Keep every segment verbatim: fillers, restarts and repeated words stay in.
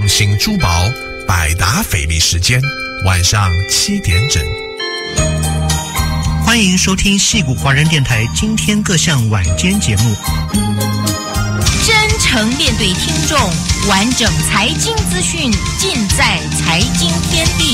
兴珠宝百达翡丽时间，晚上七点整。 欢迎收听矽谷华人电台今天各项晚间节目。 真诚面对听众，完整财经资讯尽在财经天地。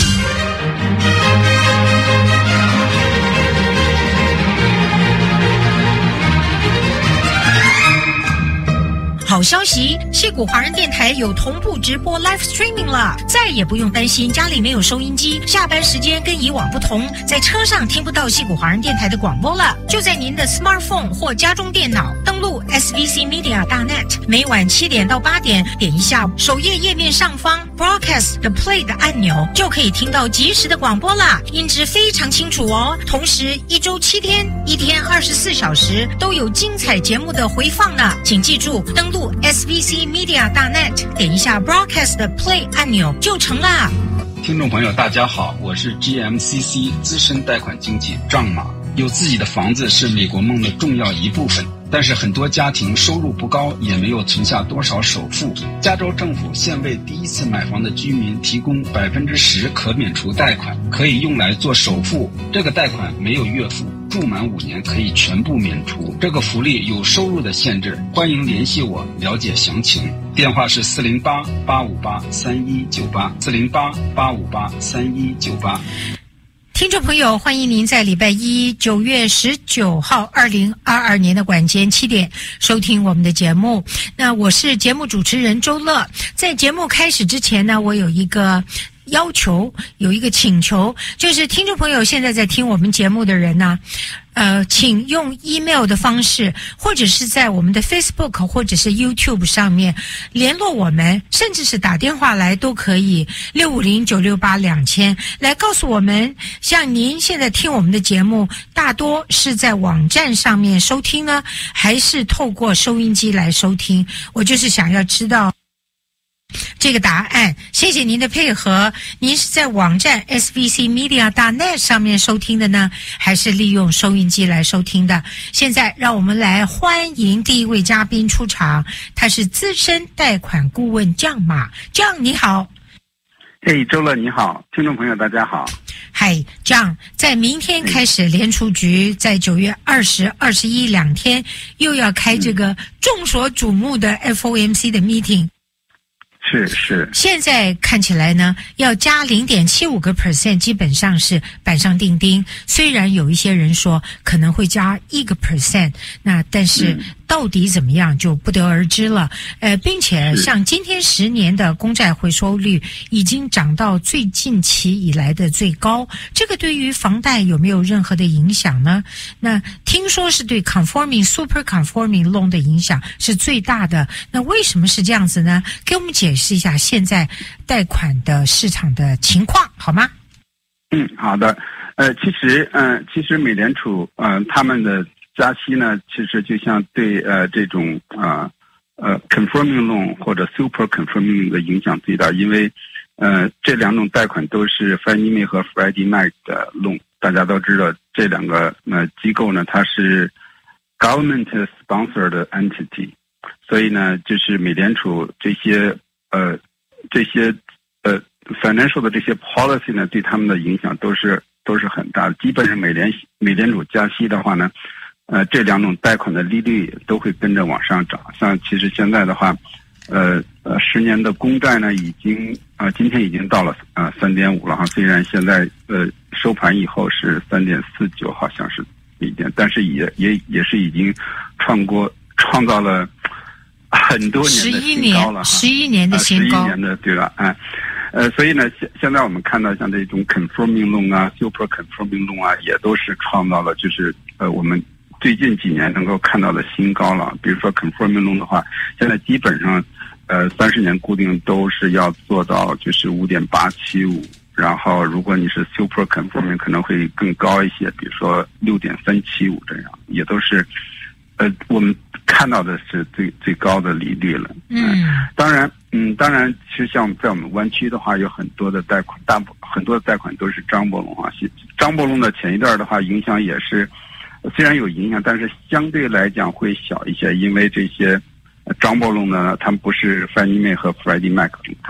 好消息，矽谷华人电台有同步直播 live streaming 了，再也不用担心家里没有收音机，下班时间跟以往不同，在车上听不到矽谷华人电台的广播了。就在您的 smartphone 或家中电脑登录 S V C Media 大 net， 每晚七点到八点，点一下首页页面上方 broadcast 的 play 的按钮，就可以听到即时的广播啦，音质非常清楚哦。同时一周七天，一天二十四小时都有精彩节目的回放呢。请记住，登录S V C Media 大 net， 点一下 Broadcast 的 Play 按钮就成啦。 听众朋友大家好，我是 G M C C 资深贷款经纪张马。有自己的房子是美国梦的重要一部分，但是很多家庭收入不高，也没有存下多少首付。加州政府现为第一次买房的居民提供百分之十可免除贷款，可以用来做首付。这个贷款没有月付，住满五年可以全部免除。这个福利有收入的限制，欢迎联系我了解详情。电话是四零八八五八三一九八，四零八八五八三一九八。 听众朋友，欢迎您在礼拜一九月十九号二零二二年的晚间七点收听我们的节目。那我是节目主持人周乐。在节目开始之前呢，我有一个要求，有一个请求，就是听众朋友现在在听我们节目的人呢，呃，请用 email 的方式，或者是在我们的 Facebook 或者是 YouTube 上面联络我们，甚至是打电话来都可以，六五零九六八两千来告诉我们，像您现在听我们的节目，大多是在网站上面收听呢，还是透过收音机来收听？我就是想要知道这个答案。谢谢您的配合。您是在网站 S V C Media 大 net 上面收听的呢，还是利用收音机来收听的？现在让我们来欢迎第一位嘉宾出场，他是资深贷款顾问酱马。酱你好。 嘿，周乐你好，听众朋友大家好。 嗨，酱，在明天开始，联储局在九月二十、二十一两天又要开这个众所瞩目的 F O M C 的 meeting。 是是， 现在看起来呢，要加 零点七五个 percent， 基本上是板上钉钉。虽然有一些人说可能会加一个 percent， 那但是到底怎么样就不得而知了。呃，并且像今天十年的公债回收率已经涨到最近期以来的最高，这个对于房贷有没有任何的影响呢？那听说是对 conforming super conforming loan 的影响是最大的。那为什么是这样子呢？给我们解释一下现在贷款的市场的情况好吗？ 嗯，好的。呃，其实，嗯、呃，其实美联储，嗯、呃，他们的加息呢，其实就像对呃这种啊 呃, 呃 conforming loan 或者 super conforming loan 的影响最大，因为呃这两种贷款都是 Fannie Mae 和 Freddie Mac 的 loan， 大家都知道这两个呃机构呢，它是 government sponsored entity， 所以呢，就是美联储这些呃这些呃 financial 的这些 policy 呢，对他们的影响都是都是很大的。基本上美联美联储加息的话呢，呃，这两种贷款的利率都会跟着往上涨。像其实现在的话，呃呃，十年的公债呢，已经啊、呃，今天已经到了啊三点五了哈。虽然现在呃收盘以后是三点四九，好像是一点，但是也也也是已经创过创造了很多年的新高了哈。 十一年的新高， 十一年的对了啊。呃，所以呢，现现在我们看到像这种 conforming loan 啊 ，super conforming loan 啊，也都是创造了就是呃我们最近几年能够看到的新高了。比如说 conforming loan 的话，现在基本上呃三十年固定都是要做到就是五点八七五，然后如果你是 super conforming 可能会更高一些，比如说六点三七五这样，也都是呃我们看到的是最最高的利率了。 嗯， 当然。嗯，当然，其实像在我们湾区的话，有很多的贷款，大很多的贷款都是张伯龙啊。张伯龙的前一段的话，影响也是虽然有影响，但是相对来讲会小一些，因为这些张伯龙呢，他们不是 Fannie Mae 和 Freddie Mac， 他们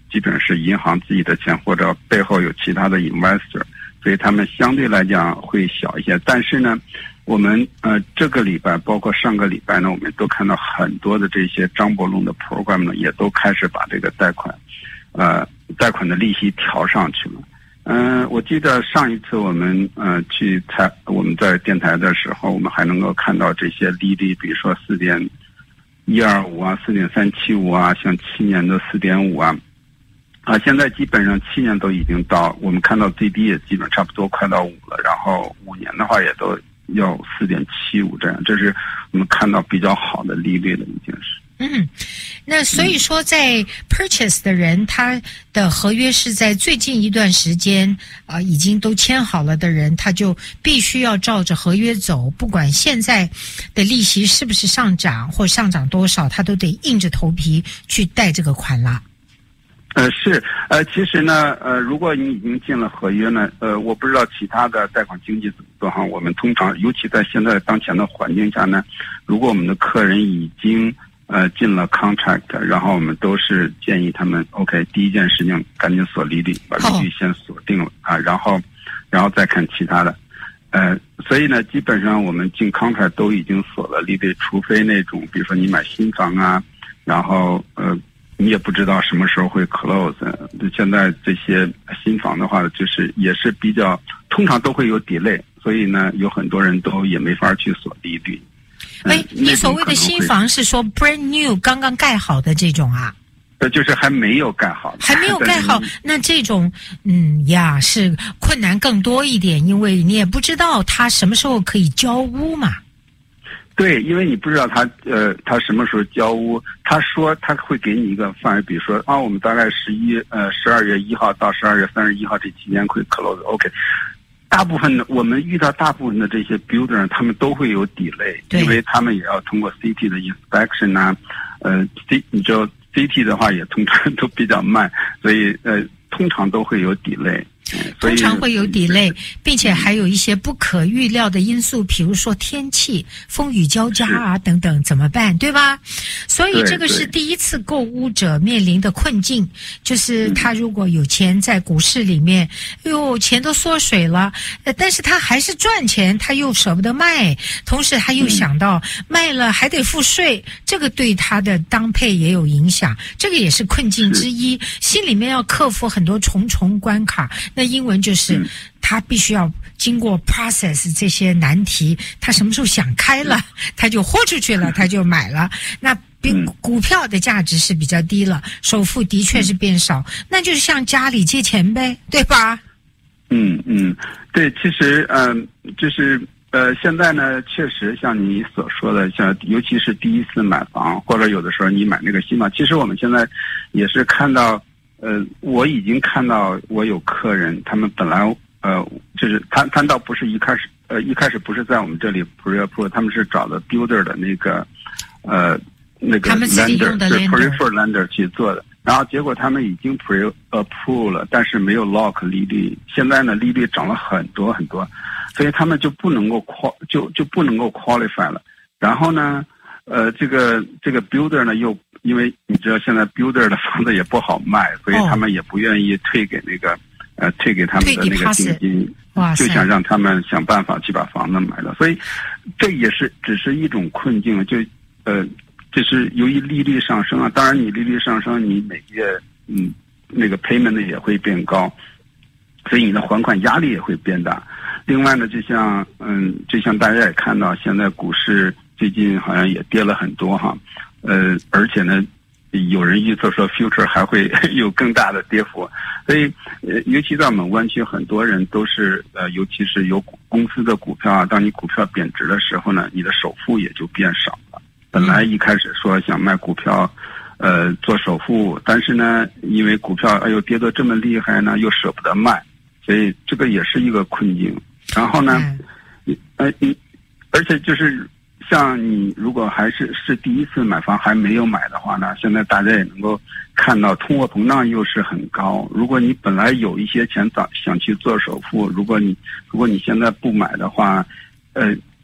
基本上是银行自己的钱，或者背后有其他的 investor， 所以他们相对来讲会小一些。但是呢，我们呃这个礼拜包括上个礼拜呢，我们都看到很多的这些张伯龙的 program 呢，也都开始把这个贷款，呃贷款的利息调上去了。嗯、呃，我记得上一次我们呃去采我们在电台的时候，我们还能够看到这些利率，比如说四点一二五啊，四点三七五啊，像七年的四点五啊，啊，现在基本上七年都已经到，我们看到最低也基本差不多快到五了，然后五年的话也都要四点七五这样，这是我们看到比较好的利率的一件事。 嗯，那所以说在 purchase 的人，他的合约是在最近一段时间啊、呃、已经都签好了的人，他就必须要照着合约走，不管现在的利息是不是上涨或上涨多少，他都得硬着头皮去贷这个款啦。 呃，是，呃，其实呢，呃，如果你已经进了合约呢，呃，我不知道其他的贷款经纪怎么做哈。我们通常，尤其在现在当前的环境下呢，如果我们的客人已经呃进了 contract， 然后我们都是建议他们 OK， 第一件事情赶紧锁利率，把利率先锁定了、oh. 啊，然后然后再看其他的。呃，所以呢，基本上我们进 contract 都已经锁了利率，除非那种比如说你买新房啊，然后呃你也不知道什么时候会 close。现在这些新房的话，就是也是比较通常都会有 delay， 所以呢，有很多人都也没法去锁利率。 哎，你所谓的新房是说 brand new 刚刚盖好的这种啊？ 呃，就是还没有盖好的， 还没有盖好，那这种嗯呀是困难更多一点，因为你也不知道他什么时候可以交屋嘛。 对，因为你不知道他呃他什么时候交屋，他说他会给你一个范围，比如说啊，我们大概十一呃十二月一号到十二月三十一号这期间会 close，OK。大部分的我们遇到大部分的这些 builder， 他们都会有 delay， 因为他们也要通过 C T 的 inspection 啊，呃 C 你知道 C T 的话也通常都比较慢，所以呃通常都会有 delay。 通常会有 delay， 并且还有一些不可预料的因素，比如说天气、风雨交加啊等等，怎么办？对吧？所以这个是第一次购屋者面临的困境，就是他如果有钱在股市里面，哎呦，钱都缩水了，呃，但是他还是赚钱，他又舍不得卖，同时他又想到、嗯、卖了还得付税，这个对他的当配也有影响，这个也是困境之一，心里面要克服很多重重关卡。那英文就是他必须要经过 process 这些难题，他什么时候想开了，他就豁出去了，他就买了。那比股票的价值是比较低了，首付的确是变少，那就是向家里借钱呗，对吧？ 嗯嗯，对，其实嗯、呃，就是呃，现在呢，确实像你所说的，像尤其是第一次买房，或者有的时候你买那个新房，其实我们现在也是看到。呃，我已经看到我有客人，他们本来呃，就是他他倒不是一开始呃一开始不是在我们这里 pre-approve， 他们是找的 builder 的那个呃那个 lender， 是 preferred lender 去做的，然后结果他们已经 pre-approve 了，但是没有 lock 利率，现在呢利率涨了很多很多，所以他们就不能够 qual 就就不能够 qualify 了，然后呢呃这个这个 builder 呢又。因为你知道现在 builder 的房子也不好卖，所以他们也不愿意退给那个、哦、呃退给他们的那个定金，就想让他们想办法去把房子买了。所以这也是只是一种困境，就呃就是由于利率上升啊，当然你利率上升，你每个月嗯那个 payment 也会变高，所以你的还款压力也会变大。另外呢，就像嗯就像大家也看到，现在股市最近好像也跌了很多哈。呃，而且呢，有人预测说 future 还会有更大的跌幅，所以呃，尤其在我们湾区，很多人都是呃，尤其是有公司的股票啊，当你股票贬值的时候呢，你的首付也就变少了。本来一开始说想卖股票，呃，做首付，但是呢，因为股票哎呦跌得这么厉害呢，又舍不得卖，所以这个也是一个困境。然后呢，你呃你，而且就是。像你如果还是是第一次买房还没有买的话呢，现在大家也能够看到通货膨胀又是很高。如果你本来有一些钱想想去做首付，如果你如果你现在不买的话，呃，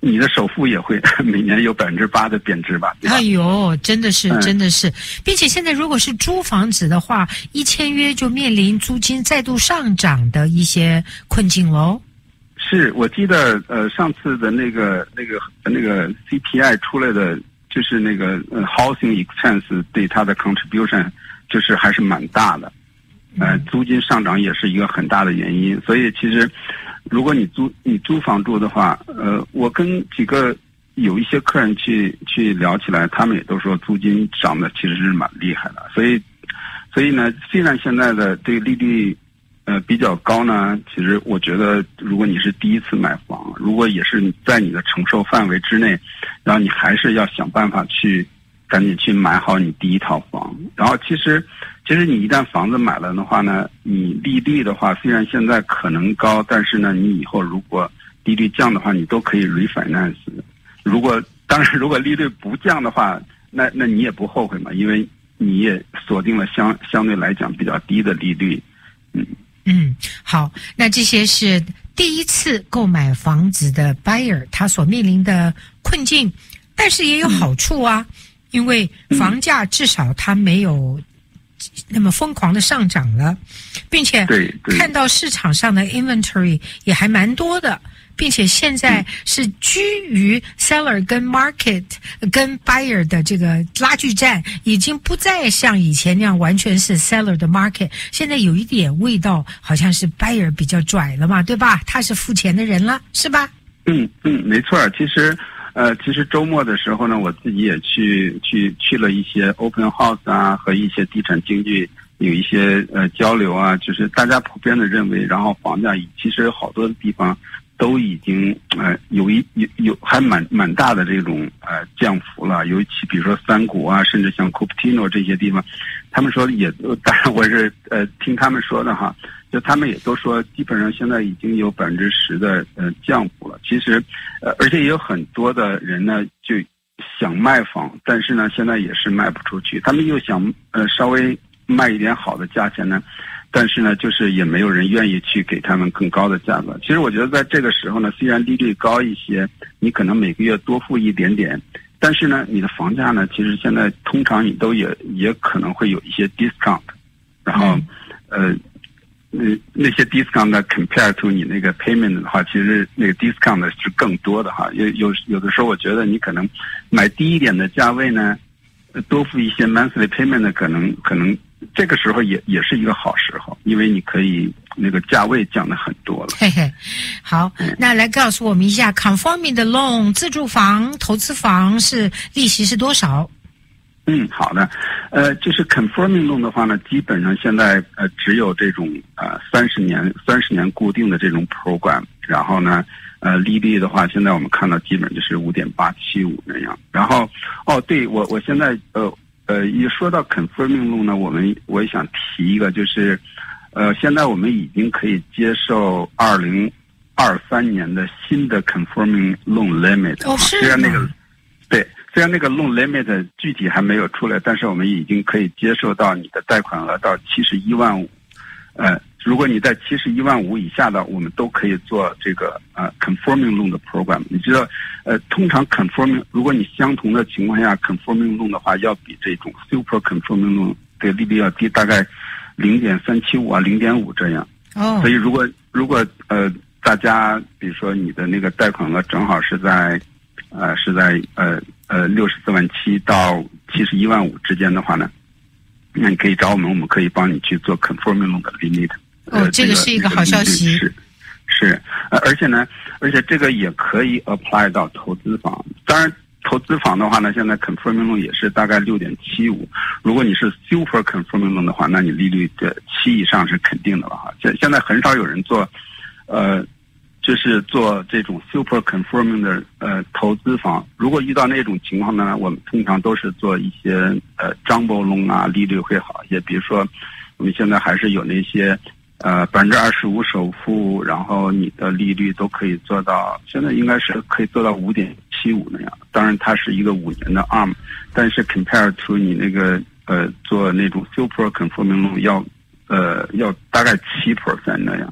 你的首付也会每年有百分之八的贬值吧？ 哎呦，真的是， 嗯、 真的是，并且现在如果是租房子的话，一签约就面临租金再度上涨的一些困境喽。 是，我记得呃上次的那个那个那个 C P I 出来的，就是那个呃 housing expense 对它的 contribution 就是还是蛮大的，呃租金上涨也是一个很大的原因，所以其实。如果你租你租房住的话，呃，我跟几个有一些客人去去聊起来，他们也都说租金涨的其实是蛮厉害的。所以，所以呢，虽然现在的这个利率呃比较高呢，其实我觉得如果你是第一次买房，如果也是在你的承受范围之内，然后你还是要想办法去赶紧去买好你第一套房。然后其实。其实你一旦房子买了的话呢，你利率的话虽然现在可能高，但是呢，你以后如果利率降的话，你都可以 refinance。如果当然如果利率不降的话，那那你也不后悔嘛，因为你也锁定了相相对来讲比较低的利率。嗯嗯，好，那这些是第一次购买房子的 buyer 他所面临的困境，但是也有好处啊，嗯、因为房价至少它没有。那么疯狂的上涨了，并且看到市场上的 inventory 也还蛮多的，并且现在是居于 seller 跟 market 跟 buyer 的这个拉锯战，已经不再像以前那样完全是 seller 的 market， 现在有一点味道好像是 buyer 比较拽了嘛，对吧？他是付钱的人了，是吧？ 嗯嗯，没错，其实。呃，其实周末的时候呢，我自己也去去去了一些 open house 啊，和一些地产经纪有一些呃交流啊，就是大家普遍的认为，然后房价其实好多地方都已经呃有一有有还蛮蛮大的这种呃降幅了，尤其比如说三谷啊，甚至像 Cupertino 这些地方，他们说也，当然我是呃听他们说的哈。就他们也都说，基本上现在已经有百分之十的呃降幅了。其实，呃，而且也有很多的人呢，就想卖房，但是呢，现在也是卖不出去。他们又想呃稍微卖一点好的价钱呢，但是呢，就是也没有人愿意去给他们更高的价格。其实我觉得在这个时候呢，虽然利率高一些，你可能每个月多付一点点，但是呢，你的房价呢，其实现在通常你都也也可能会有一些 discount， 然后呃。那那些 discount 呢 compare to 你那个 payment 的话，其实那个 discount 呢是更多的哈。有有有的时候，我觉得你可能买低一点的价位呢，多付一些 monthly payment 呢，可能可能这个时候也也是一个好时候，因为你可以那个价位降得很多了。 嘿嘿，好，那来告诉我们一下 conforming 的 loan 自住房、投资房是利息是多少？ 嗯，好的，呃，就是 conforming loan 的话呢，基本上现在呃只有这种呃三十年三十年固定的这种 program， 然后呢，呃利率的话，现在我们看到基本就是五点八七五那样。然后，哦，对我我现在呃呃一说到 conforming loan 呢，我们我也想提一个，就是呃现在我们已经可以接受二零二三年的新的 conforming loan limit， 哦，是吗？ 虽然那个对。虽然那个 loan limit 具体还没有出来，但是我们已经可以接受到你的贷款额到七十一万五。呃，如果你在七十一万五以下的，我们都可以做这个呃 conforming loan 的 program。你知道，呃，通常 conforming， 如果你相同的情况下 conforming loan 的话，要比这种 super conforming loan 的利率要低，大概零点三七五啊，零点五这样。 哦。 所以如果如果呃大家比如说你的那个贷款额正好是在呃是在呃。呃，六十四万七到七十一万五之间的话呢，那你可以找我们，我们可以帮你去做 conforming loan 的 limit。 哦，这个是一个好消息。 是，是，呃，而且呢，而且这个也可以 apply 到投资房。当然，投资房的话呢，现在 conforming loan 也是大概六点七五。如果你是 super conforming loan 的话，那你利率的七以上是肯定的了哈。现现在很少有人做，呃。就是做这种 super conforming 的呃投资房，如果遇到那种情况呢，我们通常都是做一些呃 jumbo loan 啊，利率会好一些。比如说，我们现在还是有那些呃百分之二十五首付，然后你的利率都可以做到，现在应该是可以做到五点七五那样。当然，它是一个五年的 arm， 但是 compare to 你那个呃做那种 super conforming loan 要呃要大概七 percent 那样。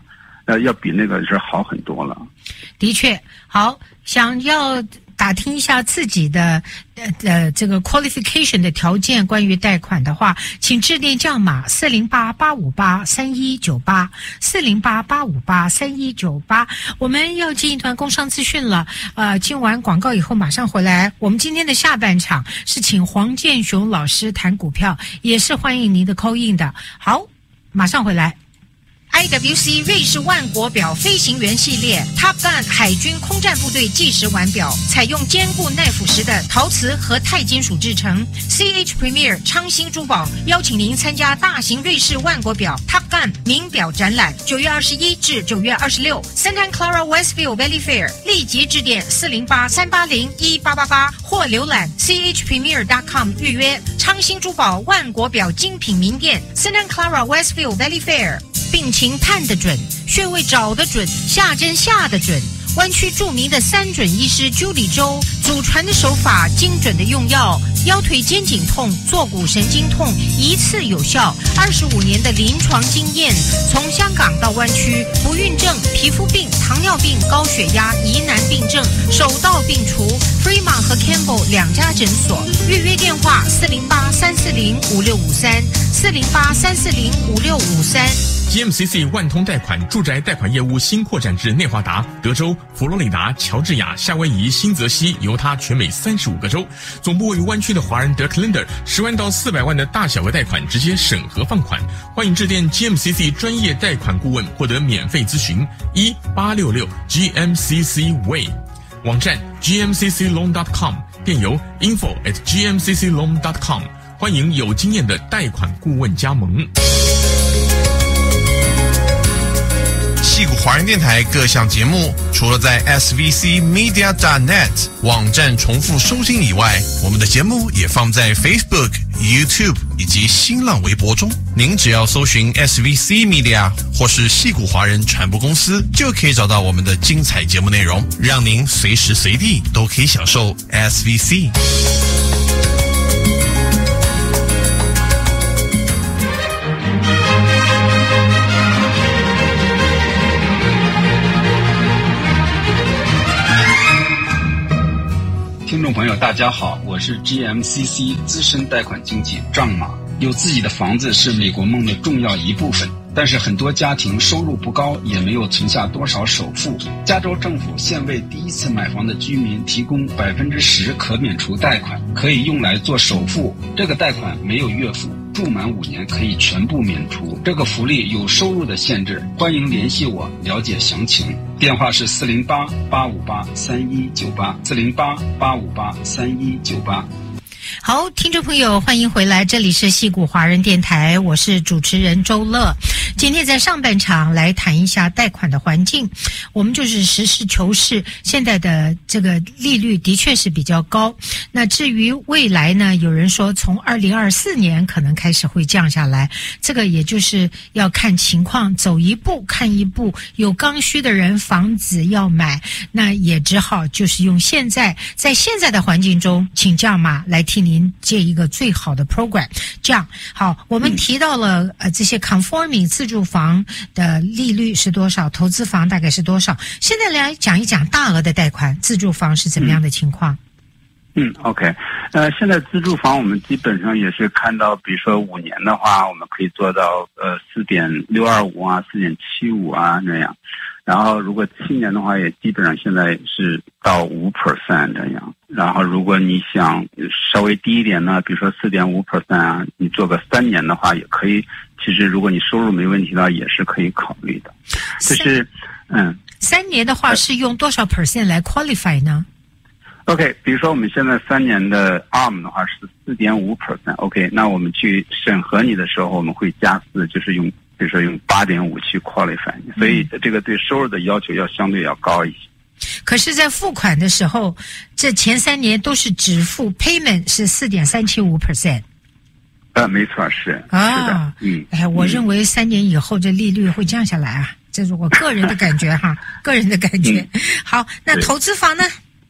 呃，要比那个是好很多了。 的确，好，想要打听一下自己的呃呃这个 qualification 的条件，关于贷款的话，请致电降码四零八八五八三一九八四零八八五八三一九八。我们要进一段工商资讯了，呃，进完广告以后马上回来。我们今天的下半场是请黄建雄老师谈股票，也是欢迎您的 call in 的。好，马上回来。I W C 瑞士万国表飞行员系列 Top Gun 海军空战部队计时腕表，采用坚固耐腐蚀的陶瓷和钛金属制成。C H Premier 昌兴珠宝邀请您参加大型瑞士万国表 Top Gun 名表展览，九月二十一至九月二十六 Santa Clara Westfield Valley Fair， 立即致电四零八三八零一八八八或浏览 c h premier dot com 预约。昌兴珠宝万国表精品名店 Santa Clara Westfield Valley Fair。病情判得准，穴位找得准，下针下得准。湾区著名的三准医师 Judy 周祖传的手法，精准的用药，腰腿肩颈痛、坐骨神经痛一次有效。二十五年的临床经验，从香港到湾区，不孕症、皮肤病、糖尿病、高血压、疑难病症手到病除。Fremont 和 Campbell 两家诊所，预约电话四零八三四零五六五三四零八三四零五六五三。 G M C C 万通贷款住宅贷款业务新扩展至内华达、德州、佛罗里达、乔治亚、夏威夷、新泽西、犹他全美三十五个州，总部位于湾区的华人 Dirk Lender， 十万到四百万的大小额贷款直接审核放款。欢迎致电 G M C C 专业贷款顾问，获得免费咨询。一八六六 G M C C Way， 网站 G M C C loan dot com， 电邮 info at G M C C loan dot com。欢迎有经验的贷款顾问加盟。 矽谷华人电台各项节目，除了在 S V C media dot net 网站重复收听以外，我们的节目也放在 Facebook、YouTube 以及新浪微博中。您只要搜寻 S V C Media 或是矽谷华人传播公司，就可以找到我们的精彩节目内容，让您随时随地都可以享受 S V C。 听众朋友大家好，我是 G M C C 资深贷款经纪张马。有自己的房子是美国梦的重要一部分，但是很多家庭收入不高，也没有存下多少首付。加州政府现为第一次买房的居民提供百分之十可免除贷款，可以用来做首付。这个贷款没有月付，住满五年可以全部免除。这个福利有收入的限制，欢迎联系我了解详情。电话是四零八八五八三一九八四零八八五八三一九八。 好，听众朋友，欢迎回来，这里是矽谷华人电台，我是主持人周乐。今天在上半场来谈一下贷款的环境，我们就是实事求是，现在的这个利率的确是比较高。那至于未来呢，有人说从二零二四年可能开始会降下来，这个也就是要看情况，走一步看一步。有刚需的人房子要买，那也只好就是用现在在现在的环境中，请降码来替您借一个最好的 program。 这样好，我们提到了呃这些 conforming 自住房的利率是多少，投资房大概是多少。现在来讲一讲大额的贷款自住房是怎么样的情况。 嗯 OK 呃现在自住房我们基本上也是看到，比如说五年的话我们可以做到呃 四点六二五 啊 四点七五 啊那样，然后如果七年的话也基本上现在是到 百分之五 这样，然后如果你想稍微低一点呢，比如说 四点五 啊，你做个三年的话也可以，其实如果你收入没问题的话也是可以考虑的。就是嗯， 三年的话是用多少 percent 来 qualify 呢？ OK， 比如说我们现在三年的 A R M 的话是 四点五 OK， 那我们去审核你的时候我们会加四，就是用比如说用 八点五 去 qualify， 所以这个对收入的要求要相对要高一些。 可是在付款的时候，这前三年都是只付 payment 是 四点三七五 percent。 呃，没错，是啊， 是的，嗯， 哎，我认为三年以后这利率会降下来啊，这是我个人的感觉哈，个人的感觉。 嗯、 好，那投资房呢？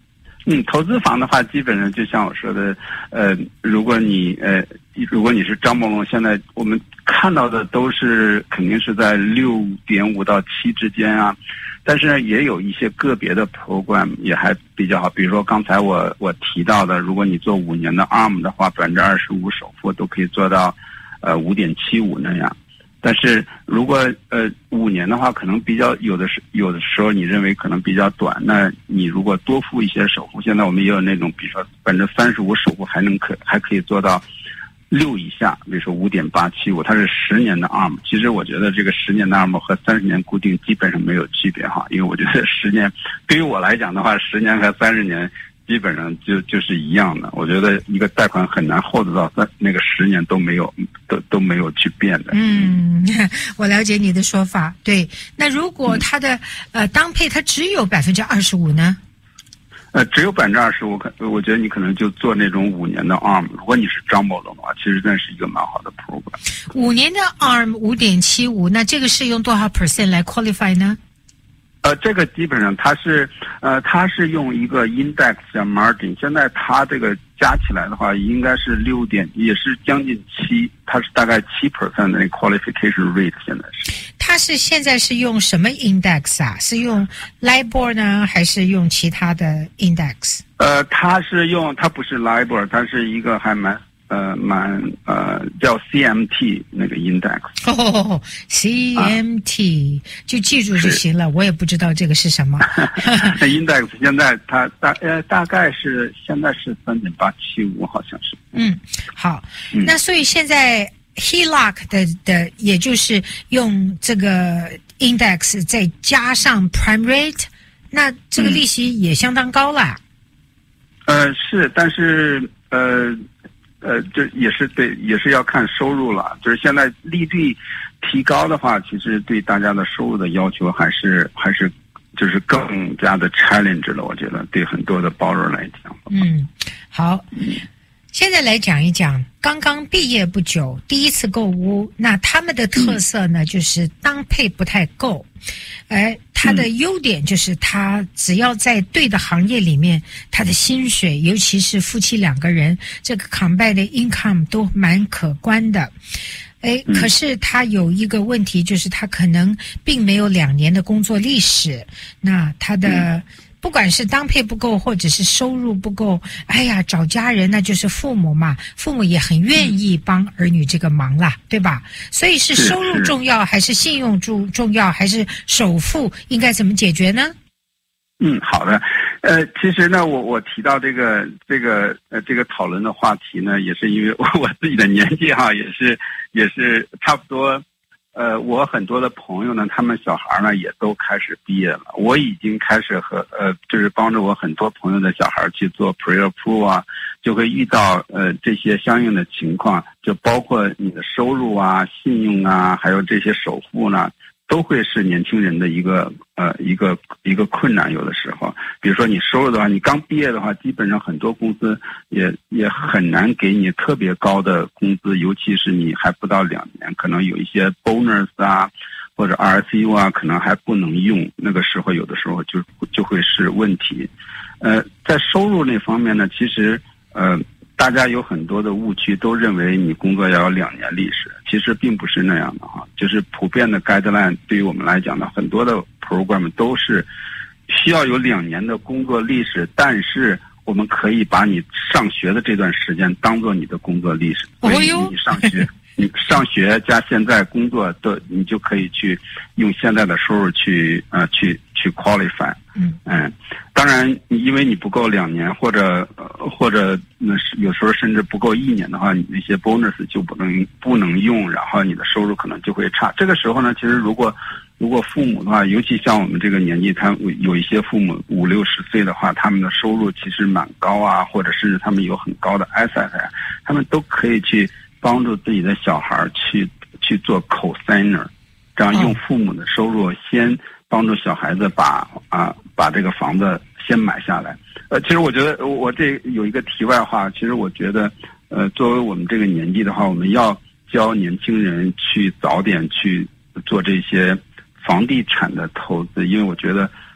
嗯，投资房的话，基本上就像我说的，呃，如果你呃，如果你是张某龙，现在我们看到的都是肯定是在六点五到七之间啊，但是呢，也有一些个别的 program 也还比较好，比如说刚才我我提到的，如果你做五年的 A R M 的话，百分之二十五首付都可以做到，呃，五点七五那样。但是如果呃五年的话，可能比较有的时有的时候你认为可能比较短，那你如果多付一些首付，现在我们也有那种，比如说百分之三十五首付还能可还可以做到六以下，比如说五点八七五，它是十年的 A R M。其实我觉得这个十年的 A R M 和三十年固定基本上没有区别哈，因为我觉得十年对于我来讲的话，十年和三十年基本上就就是一样的。我觉得一个贷款很难 hold 到三那个十年都没有都都没有去变的。 嗯，我了解你的说法。对，那如果他的、嗯、呃当配他只有百分之二十五呢？ 呃，只有百分之二十五，可我觉得你可能就做那种五年的 A R M。如果你是张某龙的话，其实那是一个蛮好的 program。 五年的 A R M 五点七五，那这个是用多少 percent 来 qualify 呢？ 呃，这个基本上它是，呃，它是用一个 index 加 margin， 现在它这个加起来的话，应该是六点，也是将近七，它是大概七 percent 的那个 qualification rate， 现在是。 它是现在是用什么 index 啊？是用 LIBOR 呢，还是用其他的 index？ 呃， 它是用，它不是 LIBOR， 它是一个还蛮。呃，蛮呃叫 C M T 那个 index 哦 ，C M T、啊、就记住就行了，我也不知道这个是什么。 index 现在它大呃大概是现在是三点八七五，好像是。 嗯，好，嗯、那所以现在 H E L O C 的的，也就是用这个 index 再加上 prime rate， 那这个利息也相当高了。 嗯、呃，是，但是呃。呃，这也是对，也是要看收入了。就是现在利率提高的话，其实对大家的收入的要求还是还是就是更加的 challenge 了。我觉得对很多的包人来讲。 嗯，好。嗯现在来讲一讲刚刚毕业不久第一次购屋，那他们的特色呢、嗯、就是当配不太够，而他的优点就是他只要在对的行业里面，他的薪水尤其是夫妻两个人这个 combined 的 income 都蛮可观的。哎，可是他有一个问题，就是他可能并没有两年的工作历史，那他的、嗯不管是当配不够，或者是收入不够，哎呀，找家人那就是父母嘛，父母也很愿意帮儿女这个忙啦，对吧？所以是收入重要，还是信用重重要，还是首付应该怎么解决呢？ 嗯，好的。呃，其实呢，我我提到这个这个呃这个讨论的话题呢，也是因为我我自己的年纪哈，也是也是差不多。呃，我很多的朋友呢，他们小孩呢也都开始毕业了。我已经开始和呃，就是帮着我很多朋友的小孩去做 pre-approve 啊，就会遇到呃这些相应的情况，就包括你的收入啊、信用啊，还有这些首付呢，都会是年轻人的一个呃一个一个困难。有的时候，比如说你收入的话，你刚毕业的话，基本上很多公司也也很难给你特别高的工资，尤其是你还不到两年，可能有一些 bonus 啊或者 R S U 啊，可能还不能用。那个时候有的时候就就会是问题。呃，在收入那方面呢，其实呃。大家有很多的误区，都认为你工作要有两年历史，其实并不是那样的哈。就是普遍的 guideline 对于我们来讲呢，很多的 program 都是需要有两年的工作历史，但是我们可以把你上学的这段时间当做你的工作历史。所以你上学，你上学加现在工作的，你就可以去用现在的收入去呃去去 qualify。嗯嗯，当然，因为你不够两年，或者呃或者那有时候甚至不够一年的话，你那些 bonus 就不能不能用，然后你的收入可能就会差。这个时候呢，其实如果如果父母的话，尤其像我们这个年纪，他有一些父母五六十岁的话，他们的收入其实蛮高啊，或者甚至他们有很高的 asset 啊，他们都可以去帮助自己的小孩去去做 cosigner， 这样用父母的收入先帮助小孩子把啊把这个房子先买下来。呃，其实我觉得我这有一个题外话，其实我觉得呃，作为我们这个年纪的话，我们要教年轻人去早点去做这些房地产的投资，因为我觉得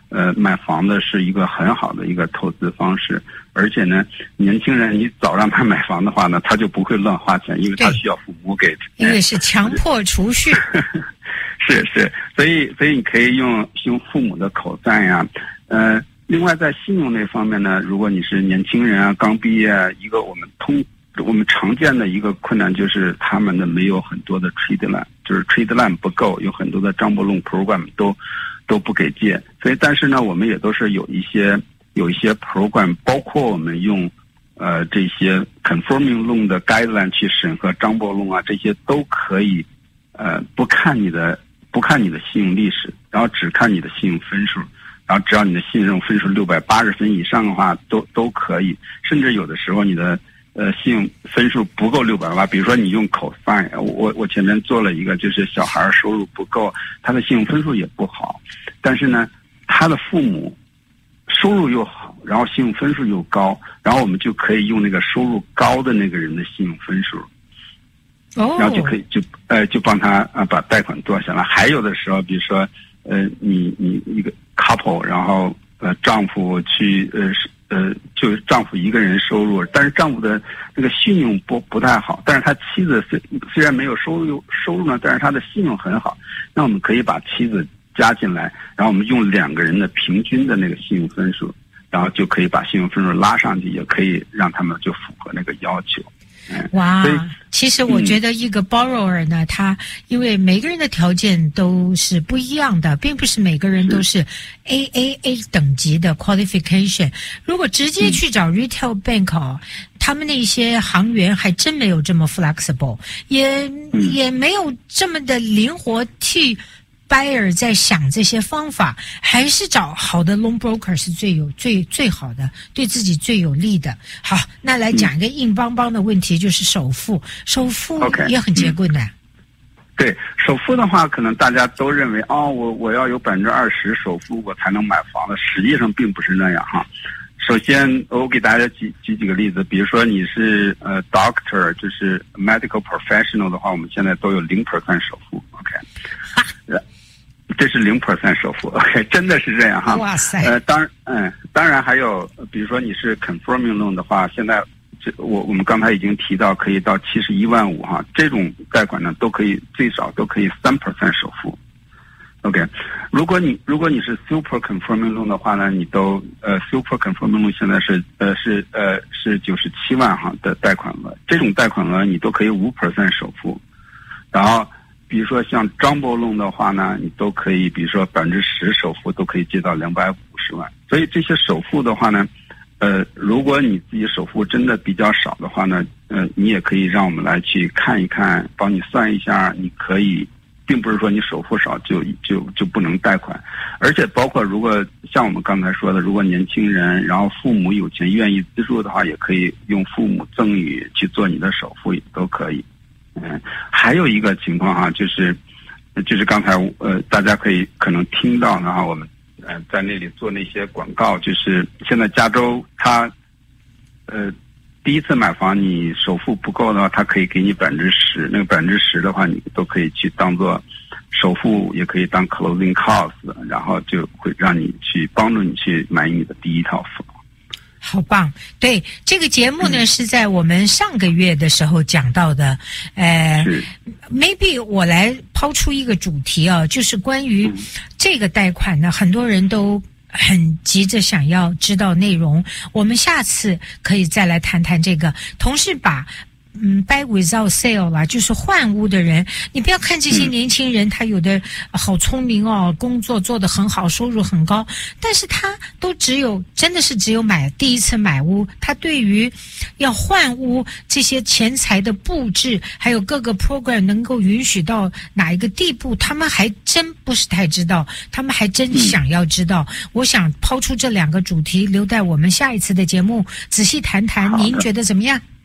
呃，买房子是一个很好的一个投资方式，而且呢，年轻人你早让他买房的话呢，他就不会乱花钱，因为他需要父母给。 因为是强迫储蓄。 是是，所以所以你可以用用父母的口袋呀，呃，另外在信用那方面呢，如果你是年轻人啊，刚毕业，一个我们通我们常见的一个困难就是他们的没有很多的 trade line， 就是 trade line 不够，有很多的jumbo loan program 都。都不给借，所以但是呢，我们也都是有一些有一些 program， 包括我们用呃这些 conforming loan 的 guideline 去审核jumbo loan啊，这些都可以呃不看你的不看你的信用历史，然后只看你的信用分数，然后只要你的信用分数六百八十分以上的话，都都可以，甚至有的时候你的呃信用分数不够六百八，比如说你用 cosine， 我我前面做了一个，就是小孩收入不够，他的信用分数也不好，但是呢，他的父母收入又好，然后信用分数又高，然后我们就可以用那个收入高的那个人的信用分数， 哦， 然后就可以就呃就帮他啊把贷款做下来。还有的时候，比如说呃你你一个 couple， 然后呃丈夫去呃呃就丈夫一个人收入，但是丈夫的那个信用不不太好，但是他妻子虽虽然没有收入收入呢，但是他的信用很好，那我们可以把妻子加进来，然后我们用两个人的平均的那个信用分数，然后就可以把信用分数拉上去，也可以让他们就符合那个要求。嗯、 哇，其实我觉得一个 borrower 呢，嗯、他因为每个人的条件都是不一样的，并不是每个人都是 A A A 等级的 qualification。如果直接去找 retail bank 哦，他们那些行员还真没有这么 flexible， 也、嗯、也没有这么的灵活替buyer 在想这些方法，还是找好的 loan broker 是最有最最好的，对自己最有利的。好，那来讲一个硬邦邦的问题，就是首付，首付也很结棍的。 Okay, 嗯、对，首付的话，可能大家都认为，哦，我我要有百分之二十首付，我才能买房子。实际上并不是那样哈。首先，我给大家举举几个例子，比如说你是呃 doctor， 就是 medical professional 的话，我们现在都有零 percent 首付 ，OK。这是零 percent 首付 ，OK， 真的是这样哈。 哇塞！ 呃，当然，嗯，当然还有，比如说你是 conforming loan 的话，现在这我我们刚才已经提到，可以到七十一万五哈，这种贷款呢都可以最少都可以三 percent 首付 ，OK。如果你如果你是 super conforming loan 的话呢，你都呃 super conforming loan 现在是呃是呃是九十七万哈的贷款额，这种贷款额你都可以五 percent 首付，然后。比如说像 jumbo loan 的话呢，你都可以，比如说百分之十首付都可以借到两百五十万。所以这些首付的话呢，呃，如果你自己首付真的比较少的话呢，呃，你也可以让我们来去看一看，帮你算一下，你可以，并不是说你首付少就就就不能贷款，而且包括如果像我们刚才说的，如果年轻人，然后父母有钱愿意资助的话，也可以用父母赠与去做你的首付，也都可以。嗯，还有一个情况哈、啊，就是，就是刚才呃，大家可以可能听到，然后我们呃在那里做那些广告，就是现在加州它，呃，第一次买房你首付不够的话，它可以给你百分之十，那个百分之十的话，你都可以去当做首付，也可以当 closing cost， 然后就会让你去帮助你去买你的第一套房。 好棒！对，这个节目呢、嗯、是在我们上个月的时候讲到的，呃 ，maybe 我来抛出一个主题啊，就是关于这个贷款呢，很多人都很急着想要知道内容，我们下次可以再来谈谈这个，同时把。嗯 ，buy without sale 啦，就是换屋的人。你不要看这些年轻人，他有的好聪明哦，工作做得很好，收入很高，但是他都只有真的是只有买第一次买屋，他对于要换屋这些钱财的布置，还有各个 program 能够允许到哪一个地步，他们还真不是太知道，他们还真想要知道。嗯、我想抛出这两个主题，留待我们下一次的节目仔细谈谈，您觉得怎么样？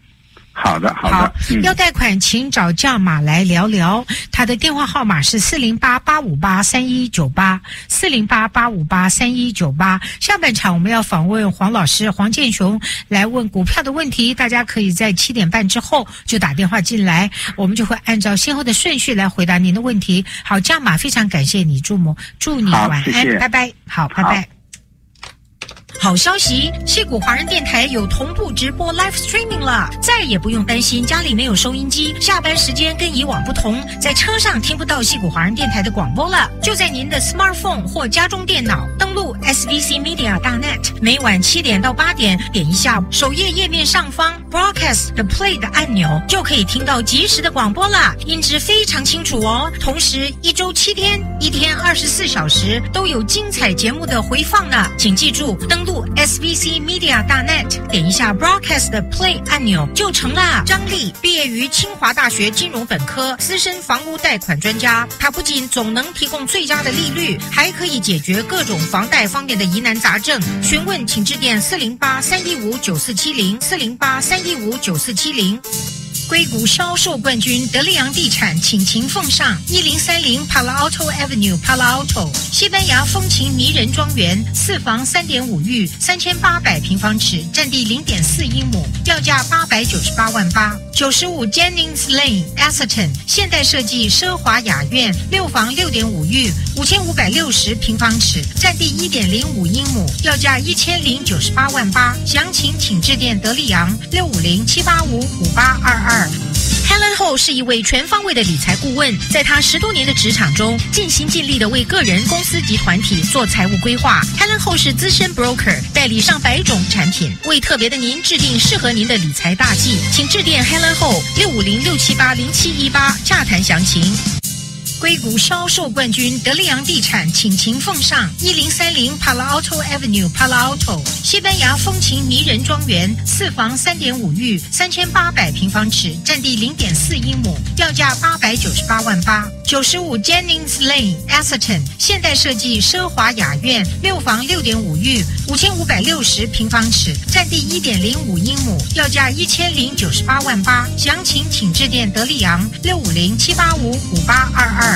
好的，好的。 好， 嗯、 要贷款请找价码来聊聊。他的电话号码是四零八八五八三一九八，四零八八五八三一九八。下半场我们要访问黄老师黄建雄，来问股票的问题。大家可以在七点半之后就打电话进来，我们就会按照先后的顺序来回答您的问题。好，价码非常感谢你，祝母祝你晚安， 谢谢拜拜。好，拜拜。好消息，矽谷华人电台有同步直播 live streaming 了，再也不用担心家里没有收音机，下班时间跟以往不同，在车上听不到矽谷华人电台的广播了，就在您的 smartphone 或家中电脑登录 S V C Media dot net， 每晚七点到八点，点一下首页页面上方 broadcast 的 play 的按钮，就可以听到即时的广播了，音质非常清楚哦。同时一周七天，一天二十四小时都有精彩节目的回放呢，请记住登录 S V C Media dot net， 点一下 Broadcast 的 Play 按钮就成了。张丽毕业于清华大学金融本科，资深房屋贷款专家。他不仅总能提供最佳的利率，还可以解决各种房贷方面的疑难杂症。询问请致电四零八三一五九四七零，四零八三一五九四七零。硅谷销售冠军德利昂地产倾情奉上一零三零 Palo Alto Avenue Palo Alto， 西班牙风情迷人庄园，四房三点五浴，三千八百平方尺，占地零点四英亩，要价八百九十八万八。九十五 Jennings Lane Atherton， 现代设计奢华雅苑，六房六点五浴，五千五百六十平方尺，占地一点零五英亩，要价一千零九十八万八。详情请致电德利昂六五零七八五五八二二。Helen Ho 是一位全方位的理财顾问，在他十多年的职场中，尽心尽力的为个人、公司及团体做财务规划。Helen Ho 是资深 broker， 代理上百种产品，为特别的您制定适合您的理财大计。请致电 Helen Ho 六五零六七八零七一八，洽谈详情。硅谷销售冠军德利昂地产倾情奉上一零三零 Palo Alto Avenue Palo Alto， 西班牙风情迷人庄园，四房三点五浴，三千八百平方尺，占地零点四英亩，要价八百九十八万八。九十五 Jennings Lane Atherton， 现代设计奢华雅苑，六房六点五浴，五千五百六十平方尺，占地一点零五英亩，要价一千零九十八万八。详情请致电德利昂六五零七八五五八二二。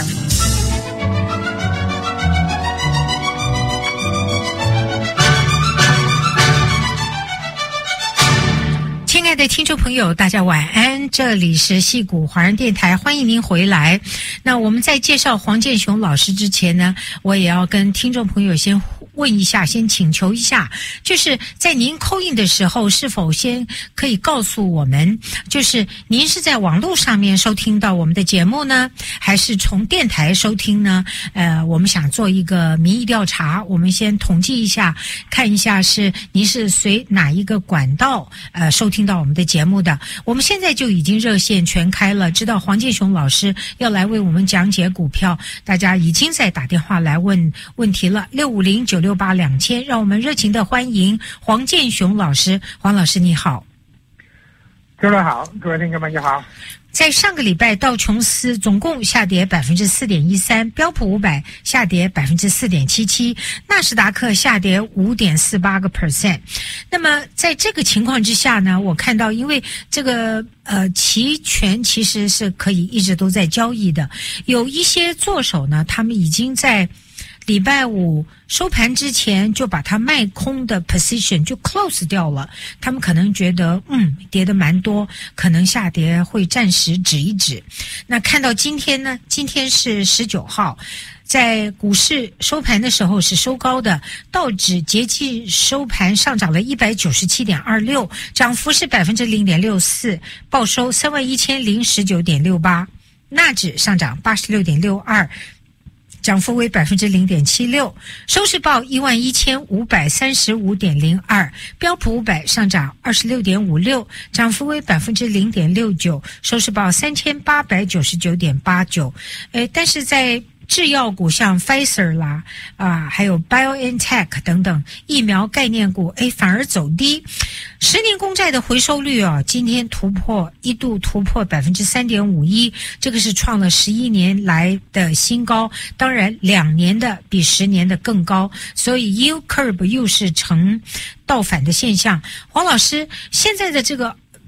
亲爱的听众朋友，大家晚安，这里是矽谷华人电台，欢迎您回来。那我们在介绍黄建雄老师之前呢，我也要跟听众朋友先问一下，先请求一下，就是在您call in的时候，是否先可以告诉我们，就是您是在网络上面收听到我们的节目呢，还是从电台收听呢？呃，我们想做一个民意调查，我们先统计一下，看一下是您是随哪一个管道呃收听到我们的节目的。我们现在就已经热线全开了，知道黄建雄老师要来为我们讲解股票，大家已经在打电话来问问题了，六五零九六八两千，让我们热情的欢迎黄建雄老师。黄老师你好。 各位好，各位听众朋友好。 在上个礼拜，道琼斯总共下跌百分之四点一三，标普五百下跌百分之四点七七，纳斯达克下跌五点四八个 percent。那么在这个情况之下呢，我看到因为这个呃期权其实是可以一直都在交易的，有一些做手呢，他们已经在礼拜五收盘之前就把它卖空的 position 就 close 掉了，他们可能觉得嗯跌得蛮多，可能下跌会暂时止一止。那看到今天呢，今天是十九号，在股市收盘的时候是收高的，道指截至收盘上涨了一百九十七点二六，涨幅是百分之零点六四，报收三万一千零十九点六八。纳指上涨八十六点六二。涨幅为百分之零点七六，收市报一万一千五百三十五点零二，标普五百上涨二十六点五六，涨幅为百分之零点六九，收市报三千八百九十九点八九。呃，但是在制药股像 Pfizer 啦啊，还有 BioNTech 等等疫苗概念股，哎，反而走低。十年公债的回收率啊，今天突破一度突破百分之三点五一，这个是创了十一年来的新高。当然，两年的比十年的更高，所以 yield curve 又是呈倒反的现象。黄老师，现在的这个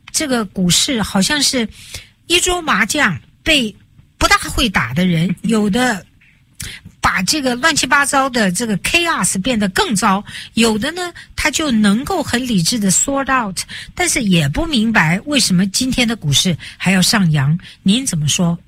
这个股市好像是一桌麻将被不大会打的人，有的把这个乱七八糟的这个 chaos 变得更糟，有的呢他就能够很理智的 sort out， 但是也不明白为什么今天的股市还要上扬，您怎么说？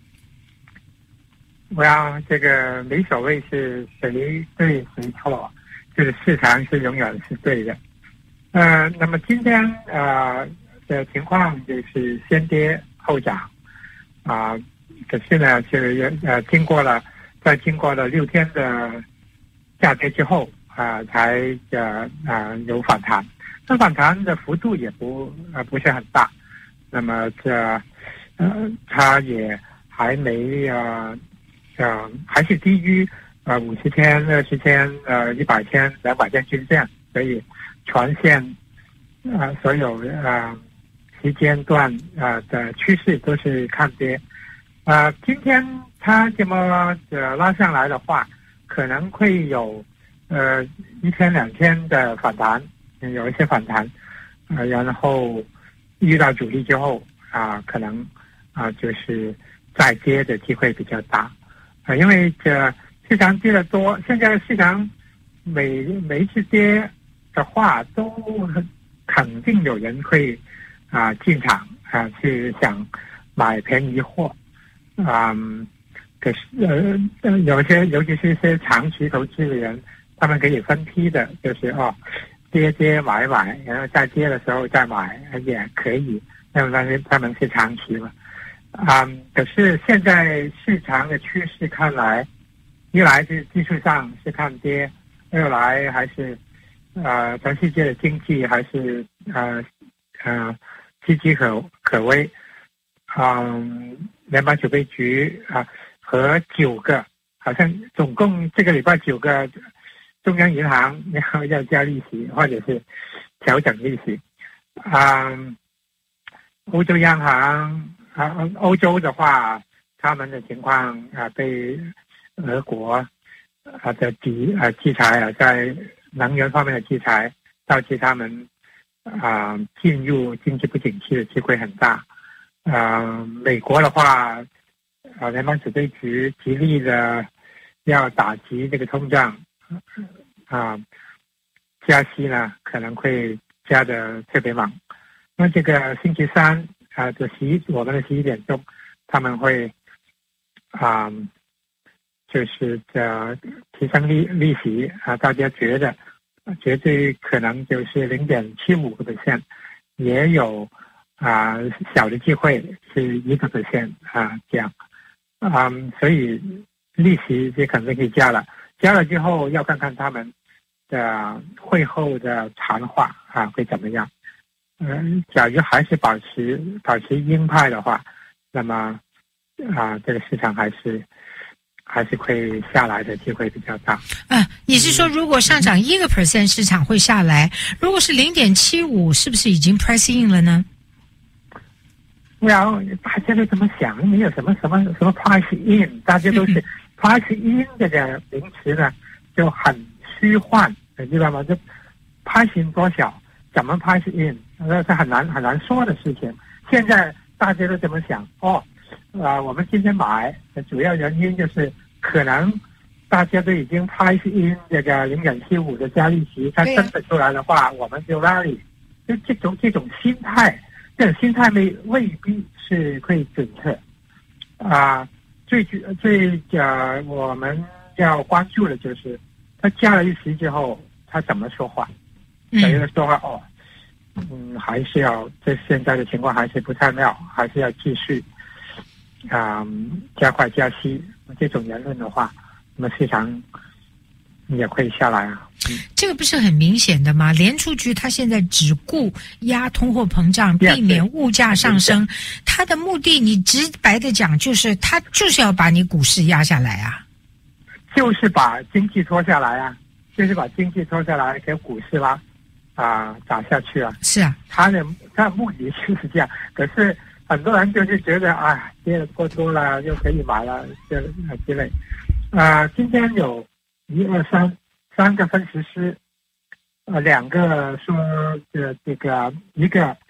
我要这个没所谓是谁对谁错，就是市场是永远是对的。呃，那么今天呃的情况就是先跌后涨啊、呃，可是呢，就是呃经过了在经过了六天的下跌之后啊、呃，才呃呃有反弹。那反弹的幅度也不呃不是很大，那么这呃它也还没呃。呃，还是低于呃五十天、二十天、呃一百天、两百天均线，所以全线呃所有呃时间段呃的趋势都是看跌。呃，今天它这么呃拉上来的话，可能会有呃一天两天的反弹，有一些反弹，呃，然后遇到阻力之后啊、呃，可能啊、呃、就是再跌的机会比较大。啊，因为这市场跌得多，现在市场每每一次跌的话，都肯定有人会啊进场啊去想买便宜货，嗯，可是呃有些尤其是一些长期投资的人，他们可以分批的，就是哦跌跌买买，然后再跌的时候再买也可以，因为他们他们是长期嘛。啊、嗯，可是现在市场的趋势看来，一来是技术上是看跌，二来还是呃全世界的经济还是呃呃岌岌可可危。嗯，联邦储备局啊、呃、和九个好像总共这个礼拜九个中央银行要要加利息或者是调整利息。嗯，欧洲央行。啊，欧洲的话，他们的情况啊，被俄国啊的制啊制裁啊，在能源方面的制裁，导致他们啊进入经济不景气的机会很大。啊，美国的话，啊联邦储备局极力的要打击这个通胀，啊加息呢可能会加的特别猛。那这个星期三。啊，这十一我们的十一点钟，他们会啊、呃，就是这提升利利息啊，大家觉得绝对可能就是零点七五个 percent， 也有啊、呃、小的机会是一个 percent 啊这样，啊、呃，所以利息就肯定可以加了，加了之后要看看他们的会后的谈话啊会怎么样。嗯，假如还是保持保持鹰派的话，那么啊，这个市场还是还是会下来的机会比较大。 啊，你是说如果上涨一个 percent， 市场会下来？如果是零点七五，是不是已经 price in 了呢？ 然后大家都这么想，没有什么什么什么 price in， 大家都是、嗯、price in 这个名词呢就很虚幻，你知道吗？就 price in 多少？怎么 price in？ 那是很难很难说的事情。现在大家都这么想哦，啊、呃，我们今天买的主要原因就是可能大家都已经 price in 这个零点七五的加利息，它真的出来的话，我们就 rally。就这种这种心态，这种心态未未必是会准确啊、呃。最最呃，我们要关注的就是他加了利息之后，他怎么说话。等于说话哦，嗯，还是要这现在的情况还是不太妙，还是要继续啊、嗯、加快加息。这种言论的话，那么市场也会下来啊。嗯、 这个不是很明显的吗？联储局它现在只顾压通货膨胀，避免物价上升，它的目的你直白的讲就是它就是要把你股市压下来啊， 就是把经济拖下来啊，就是把经济拖下来给股市啦。啊，打下去啊！ 是啊， 他的他的目的就是这样。可是很多人就是觉得啊，跌的过多了，又可以买了，这之类。啊，今天有一二三三个分析师，呃，两个说的这个，一个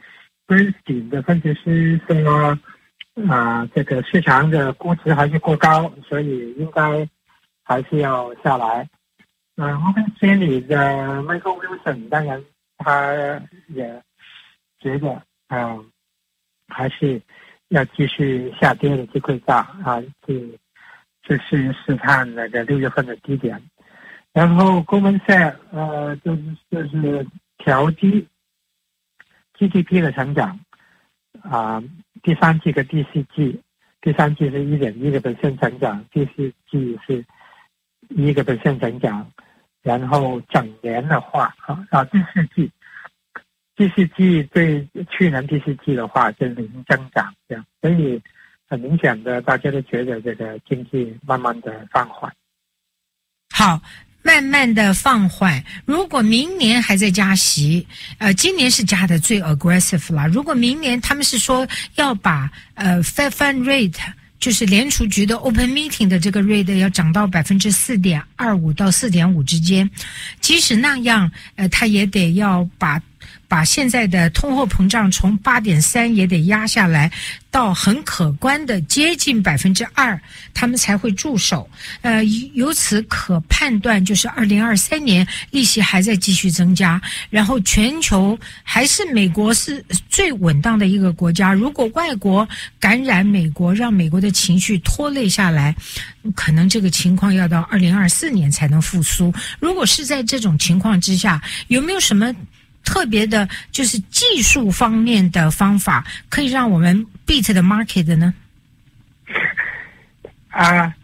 Bernstein 的分析师说，啊、呃，这个市场的估值还是过高，所以应该还是要下来。嗯、呃，摩根士丹利的 Michael Wilson 当然他也觉得啊、呃，还是要继续下跌的机会大啊，这就是试探那个六月份的低点。然后 Goldman Sachs 呃，就是就是调低 G D P 的成长啊、呃，第三季跟第四季，第三季是一点一个 percent 成长，第四季是一个 percent 成长，然后整年的话啊啊第四季，第四季对去年第四季的话是零增长这样，所以很明显的大家都觉得这个经济慢慢的放缓。 好。慢慢的放缓，如果明年还在加息，呃，今年是加的最 aggressive 啦。如果明年他们是说要把呃 Fed Fund Rate， 就是联储局的 Open Meeting 的这个 rate 要涨到百分之四点二五到四点五之间，即使那样，呃，他也得要把。把现在的通货膨胀从 八点三 也得压下来到很可观的接近 百分之二， 他们才会驻守。呃，由此可判断就是二零二三年利息还在继续增加，然后全球还是美国是最稳当的一个国家，如果外国感染美国，让美国的情绪拖累下来，可能这个情况要到二零二四年才能复苏。如果是在这种情况之下，有没有什么特别的就是技术方面的方法可以让我们 beat the market 的呢？ 啊、uh,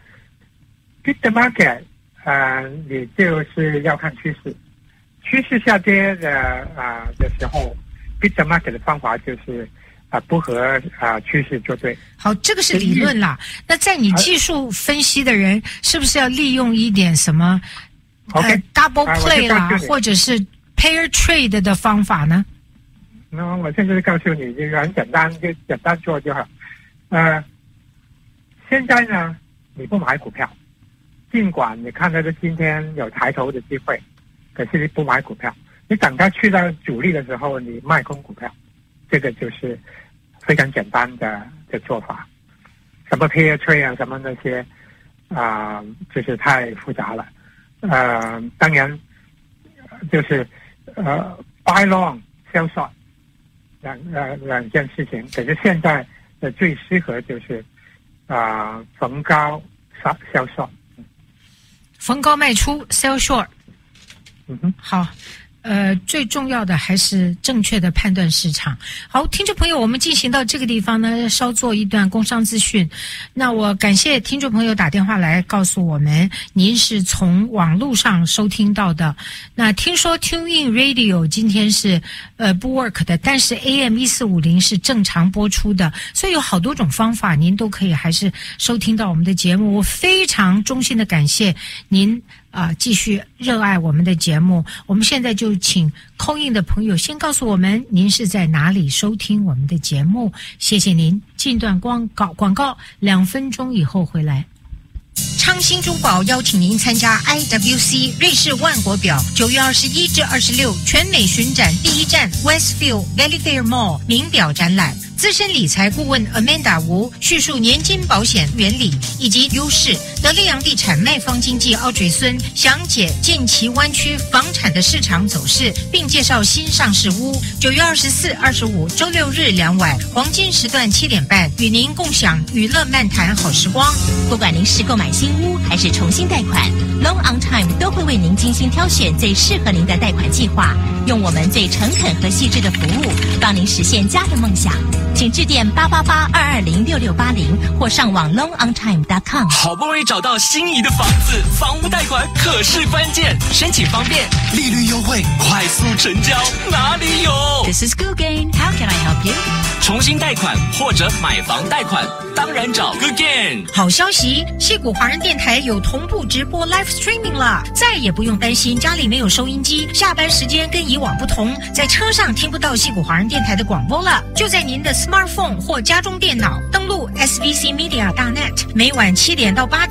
beat the market 啊、uh, 你就是要看趋势，趋势下跌的啊、uh, 的时候 beat the market 的方法就是啊、uh, 不和啊、uh, 趋势作对。 好，这个是理论啦。那在你技术分析的人是不是要利用一点什么、 okay. 呃 double play 啦、uh, 或者是pair trade 的方法呢？ 那我现在就告诉你，这个很简单，就简单做就好。呃，现在呢，你不买股票，尽管你看到的今天有抬头的机会，可是你不买股票，你等它去到主力的时候，你卖空股票，这个就是非常简单的的做法。什么 pair trade 啊，什么那些啊、呃，就是太复杂了。呃，当然就是呃 buy long sell short 两呃两件事情，可是现在的最适合就是啊、呃、逢高 sell short， 逢高卖出 sell short。 嗯哼， 好。呃，最重要的还是正确的判断市场。好，听众朋友，我们进行到这个地方呢，稍做一段工商资讯。那我感谢听众朋友打电话来告诉我们，您是从网络上收听到的。那听说 TuneIn Radio 今天是呃不 work 的，但是 A M 一四五零是正常播出的，所以有好多种方法，您都可以还是收听到我们的节目。我非常衷心的感谢您。啊、呃，继续热爱我们的节目。我们现在就请 call in 的朋友先告诉我们您是在哪里收听我们的节目，谢谢您。进段广告，广告两分钟以后回来。昌兴珠宝邀请您参加 I W C 瑞士万国表九月二十一至二十六全美巡展第一站 Westfield Valley Fair Mall 名表展览。资深理财顾问 Amanda 吴叙述年金保险原理以及优势。德利洋地产卖方经纪奥垂孙详解近期湾区房产的市场走势，并介绍新上市屋。九月二十四、二十五周六日两晚黄金时段七点半，与您共享娱乐漫谈好时光。 不管您是购买新屋还是重新贷款 ，Loan on Time 都会为您精心挑选最适合您的贷款计划，用我们最诚恳和细致的服务，帮您实现家的梦想。请致电八八八二二零六六八零或上网 loan on time dot com。 好不容易找到心仪的房子，房屋贷款可是关键，申请方便，利率优惠，快速成交，哪里有？ This is Good Game. How can I help you? 重新贷款或者买房贷款，当然找 Good Game。 好消息，矽谷华人电台有同步直播 live streaming 了，再也不用担心家里没有收音机，下班时间跟以往不同，在车上听不到矽谷华人电台的广播了，就在您的 smartphone 或家中电脑登录 S V C Media dot net， 每晚七点到八点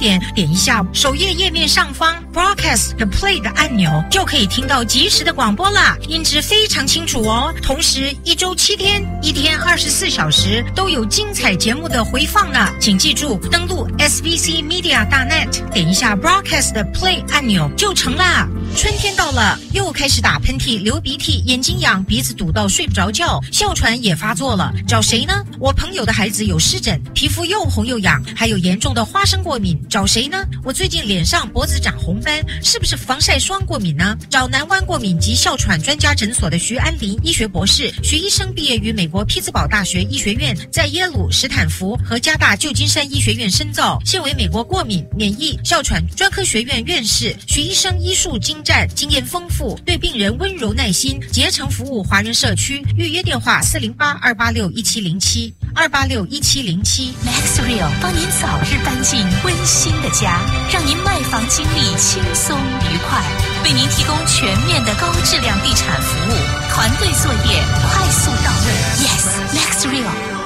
点，点一下首页页面上方 Broadcast 的 Play 的按钮，就可以听到即时的广播啦，音质非常清楚哦。同时，一周七天，一天二十四小时都有精彩节目的回放呢。请记住，登录 S V C Media 大 net， 点一下 Broadcast 的 Play 按钮就成啦。春天到了，又开始打喷嚏、流鼻涕、眼睛痒、鼻子堵到睡不着觉，哮喘也发作了。找谁呢？我朋友的孩子有湿疹，皮肤又红又痒，还有严重的花生过敏。找谁呢？我最近脸上、脖子长红斑，是不是防晒霜过敏呢？找南湾过敏及哮喘专家诊所的徐安林医学博士。徐医生毕业于美国匹兹堡大学医学院，在耶鲁、史坦福和加大旧金山医学院深造，现为美国过敏、免疫、哮喘专科学院院士。徐医生医术精湛，经验丰富，对病人温柔耐心，竭诚服务华人社区。预约电话四零八二八六一七零七二八六一七零七。 Max Real 帮您早日搬进温馨的家，让您卖房经历轻松愉快，为您提供全面的高质量地产服务，团队作业快速到位。Yes, Max Real。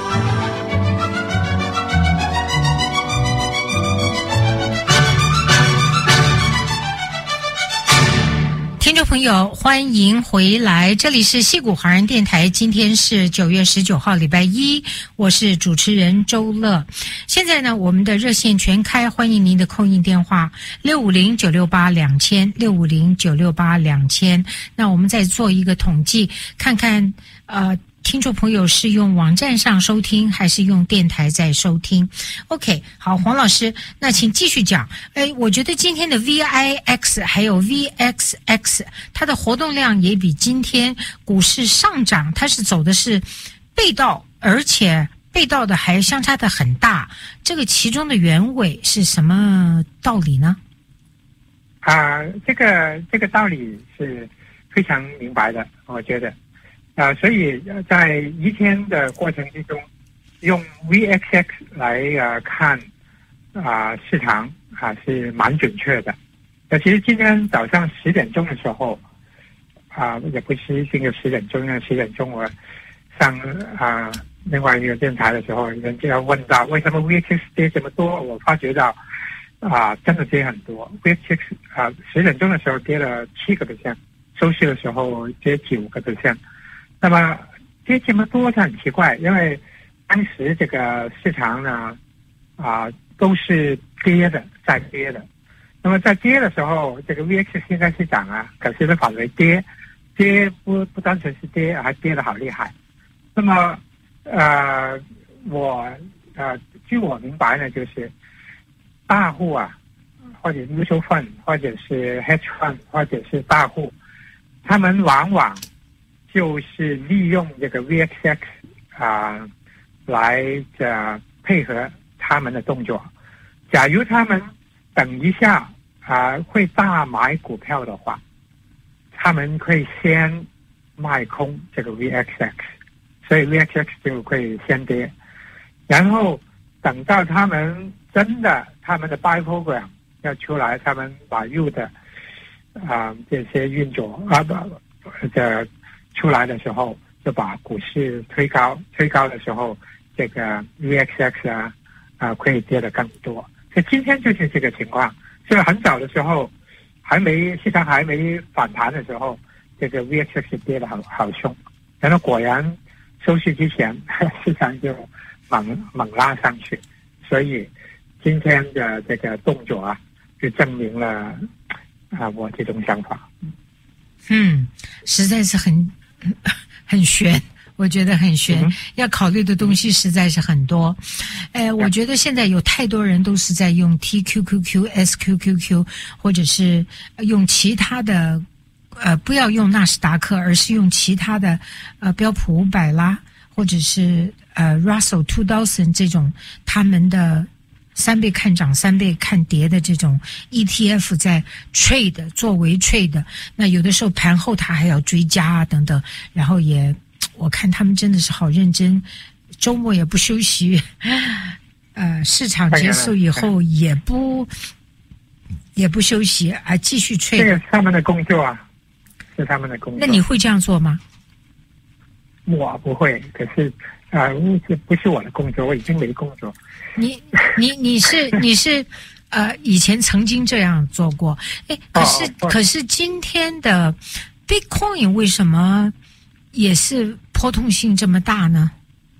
听众朋友，欢迎回来，这里是矽谷华人电台，今天是九月十九号礼拜一，我是主持人周乐。现在呢，我们的热线全开，欢迎您的扣印电话六五零九六八两千六五零九六八两千。那我们再做一个统计，看看呃听众朋友是用网站上收听还是用电台在收听。 OK， 好，黄老师，那请继续讲。哎，我觉得今天的 V I X 还有 V X X 它的活动量也比今天股市上涨，它是走的是背道，而且背道的还相差的很大，这个其中的原委是什么道理呢？ 啊、呃，这个这个道理是非常明白的，我觉得。啊、呃，所以在一天的过程之中，用 V X X 来呃看啊、呃、市场啊、呃、是蛮准确的。那其实今天早上十点钟的时候，啊、呃、也不是一定有十点钟，因为十点钟我上啊、呃、另外一个电台的时候，人家问到为什么 V X X 跌这么多，我发觉到啊、呃、真的跌很多。V X X 啊十点钟的时候跌了七个 percent， 收市的时候跌九个 percent。那么跌这么多是很奇怪，因为当时这个市场呢，啊、呃、都是跌的，在跌的。那么在跌的时候，这个 V X 应该是涨啊，可是呢反为跌，跌不不单纯是跌，还跌得好厉害。那么呃，我呃据我明白呢，就是大户啊，或者 mutual fund， 或者是 hedge fund， 或者是大户，他们往往就是利用这个 V X X 啊、呃、来呃配合他们的动作。假如他们等一下啊、呃、会大买股票的话，他们可以先卖空这个 V X X， 所以 V X X 就会先跌。然后等到他们真的他们的 buy program 要出来，他们把 U 的啊、呃、这些运作啊不这出来的时候，就把股市推高，推高的时候，这个 V X X 啊啊可以跌得更多。所以今天就是这个情况。所以很早的时候，还没市场还没反弹的时候，这个 V X X 跌得好好凶，然后果然收市之前市场就猛猛拉上去。所以今天的这个动作啊，就证明了啊我这种想法。 嗯，实在是很很悬，我觉得很悬、嗯、要考虑的东西实在是很多。呃，我觉得现在有太多人都是在用 T Q Q Q、S Q Q Q， 或者是用其他的，呃，不要用纳斯达克，而是用其他的，呃，标普五百啦，或者是呃 Russell two thousand 这种他们的三倍看涨、三倍看跌的这种 E T F 在 trade 作为 trade， 那有的时候盘后它还要追加啊等等，然后也我看他们真的是好认真，周末也不休息，呃，市场结束以后也不也不休息啊，继续 trade。 这个是他们的工作啊，是他们的工作。 那你会这样做吗？ 我不会，可是啊，这、呃、不是我的工作，我已经没工作。 你你你是你是呃，以前曾经这样做过。哎，可是、哦、可是今天的 Bitcoin 为什么也是波动性这么大呢？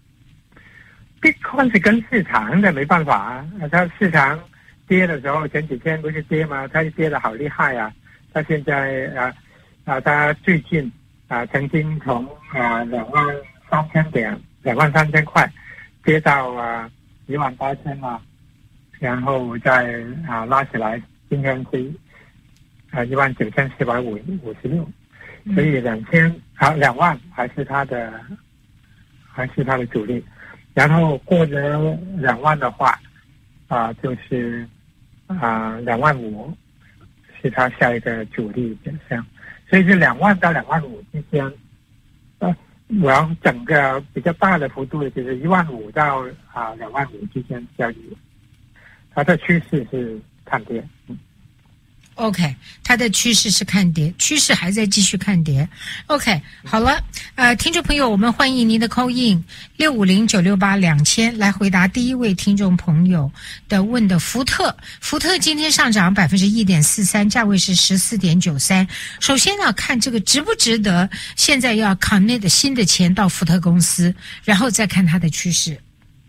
Bitcoin 是跟市场的没办法啊，它市场跌的时候，前几天不是跌吗？它跌得好厉害啊！它现在啊啊，它最近啊曾经从啊两万三千点、两万三千块跌到啊一万八千嘛，然后再啊拉起来，今天是啊一万九千四百五五十六，所以两千啊两万还是它的还是它的主力。然后过了两万的话，啊，就是啊两万五是它下一个主力选项，所以是两万到两万五之间，呃，我要整个比较大的幅度就是一万五到啊两万五之间交易，它的趋势是看跌。嗯 OK， 它的趋势是看跌，趋势还在继续看跌。OK， 好了，呃，听众朋友，我们欢迎您的 call in 六五零九六八两千来回答第一位听众朋友的问的福特。福特今天上涨百分之一点四三，价位是十四点九三。首先呢，看这个值不值得，现在要 commit 新的钱到福特公司，然后再看它的趋势。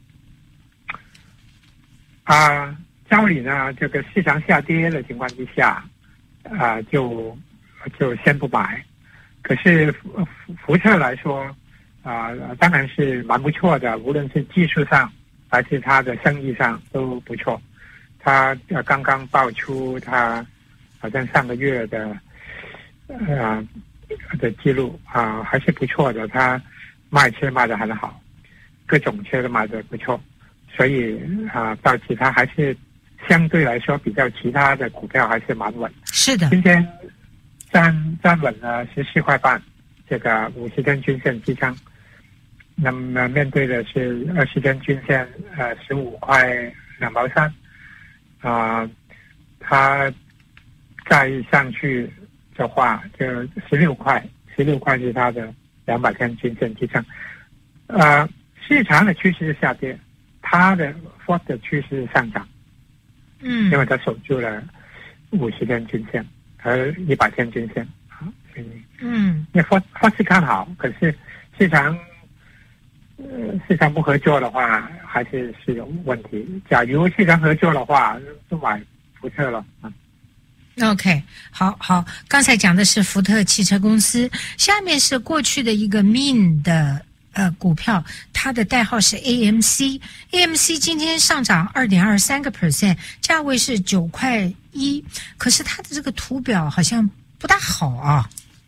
啊。照理呢，这个市场下跌的情况之下，啊、呃，就就先不买。可是福福特来说，啊、呃，当然是蛮不错的，无论是技术上还是它的生意上都不错。它呃刚刚爆出它好像上个月的呃的记录啊、呃，还是不错的。它卖车卖得很好，各种车都卖得不错，所以啊、呃，到其他还是。相对来说，比较其他的股票还是蛮稳。 是的， 今天站站稳了十四块半，这个五十天均线支撑。那么面对的是二十天均线，呃，十五块两毛三。啊，它再上去的话，就十六块，十六块是它的两百天均线支撑。呃，市场的趋势是下跌，它的 Ford 的趋势是上涨。 嗯， 因为它守住了五十天均线和一百天均线，啊，所以嗯， 那方方式看好，可是市场呃市场不合作的话，还是是有问题。假如市场合作的话，就买福特了啊。 OK， 好好，刚才讲的是福特汽车公司，下面是过去的一个 Min 的。呃，股票它的代号是 A M C，A M C 今天上涨二点二三个 percent， 价位是九块一，可是它的这个图表好像不大好啊。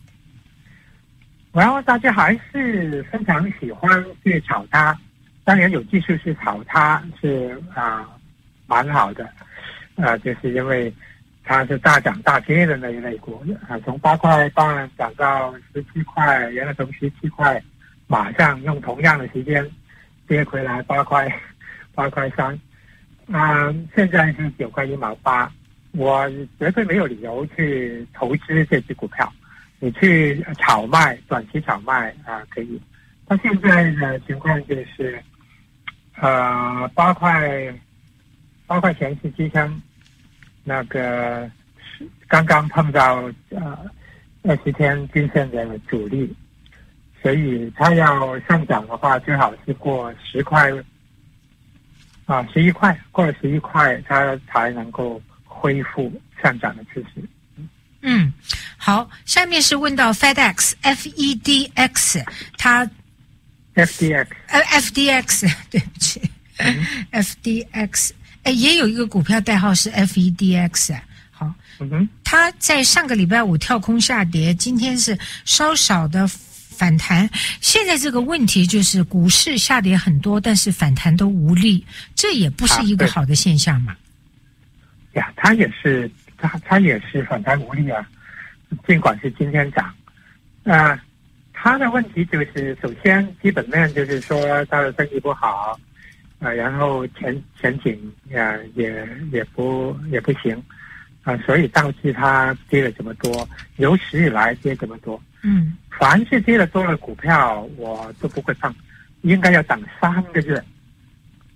然后大家还是非常喜欢去炒它，当然有技术是炒它是啊蛮好的，呃，就是因为它是大涨大跌的那一类股啊，从八块半涨到十七块，原来从十七块。马上用同样的时间跌回来八块八块三，啊、呃，现在是九块一毛八，我绝对没有理由去投资这只股票，你去炒卖短期炒卖啊、呃、可以，但现在的情况就是，呃八块八块钱是支撑，那个刚刚碰到呃二十天均线的阻力。所以它要上涨的话，最好是过十块，啊，十一块，过了十一块，它才能够恢复上涨的趋势。 嗯，好，下面是问到 FedEx F E D X， 它 F D X 呃 F D X 对不起、嗯、F D X 哎，也有一个股票代号是 F E D X。好， 嗯哼， 它在上个礼拜五跳空下跌，今天是稍少的。反弹，现在这个问题就是股市下跌很多，但是反弹都无力，这也不是一个好的现象嘛。 呀，它也是，它它也是反弹无力啊。尽管是今天涨，啊、呃，它的问题就是，首先基本面就是说它的生意不好，呃，然后前前景啊、呃、也也不也不行，啊、呃，所以导致它跌了这么多，有史以来跌这么多。 嗯， 凡是跌了多的股票，我都不会碰，应该要等三个月。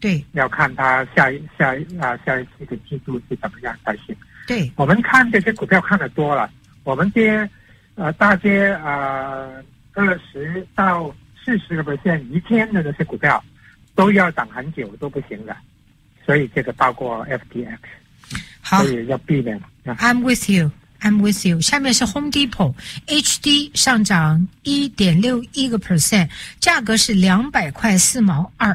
对， 要看它下一下啊下一期的季度是怎么样才行。 对， 我们看这些股票看得多了，我们跌呃大跌呃二十到四十个 percent 一天的那些股票，都要涨很久都不行的，所以这个包括 F T X， 好， 所以要避免。 I'm with you. I'm with you. 下面是 Home Depot H D 上涨 一点六一个 percent， 价格是两百块四毛二。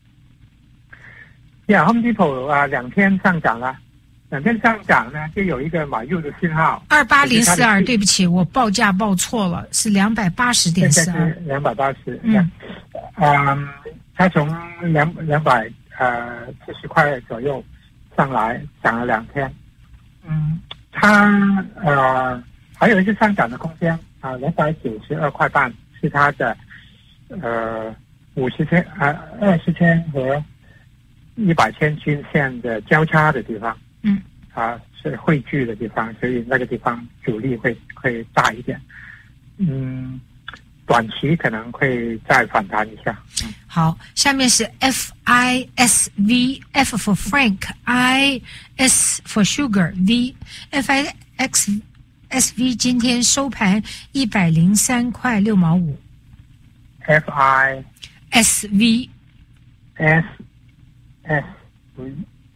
Yeah, Home Depot 啊、呃，两天上涨了，两天上涨呢，就有一个买入的信号。 二八零四二，对不起，我报价报错了，是两百八十点四二。 两百八十。 嗯， 嗯，它从两两百呃七十块左右上来，涨了两天。嗯。它呃还有一些上涨的空间啊，两百九十二块半是它的呃五十天啊二十天和一百天均线的交叉的地方， 嗯， 啊是汇聚的地方，所以那个地方阻力会会大一点，嗯，短期可能会再反弹一下。嗯、 好，下面是 F I S V，F for Frank，I S for Sugar，V，F I X S V 今天收盘一百零三块六毛五。 F I S V S S V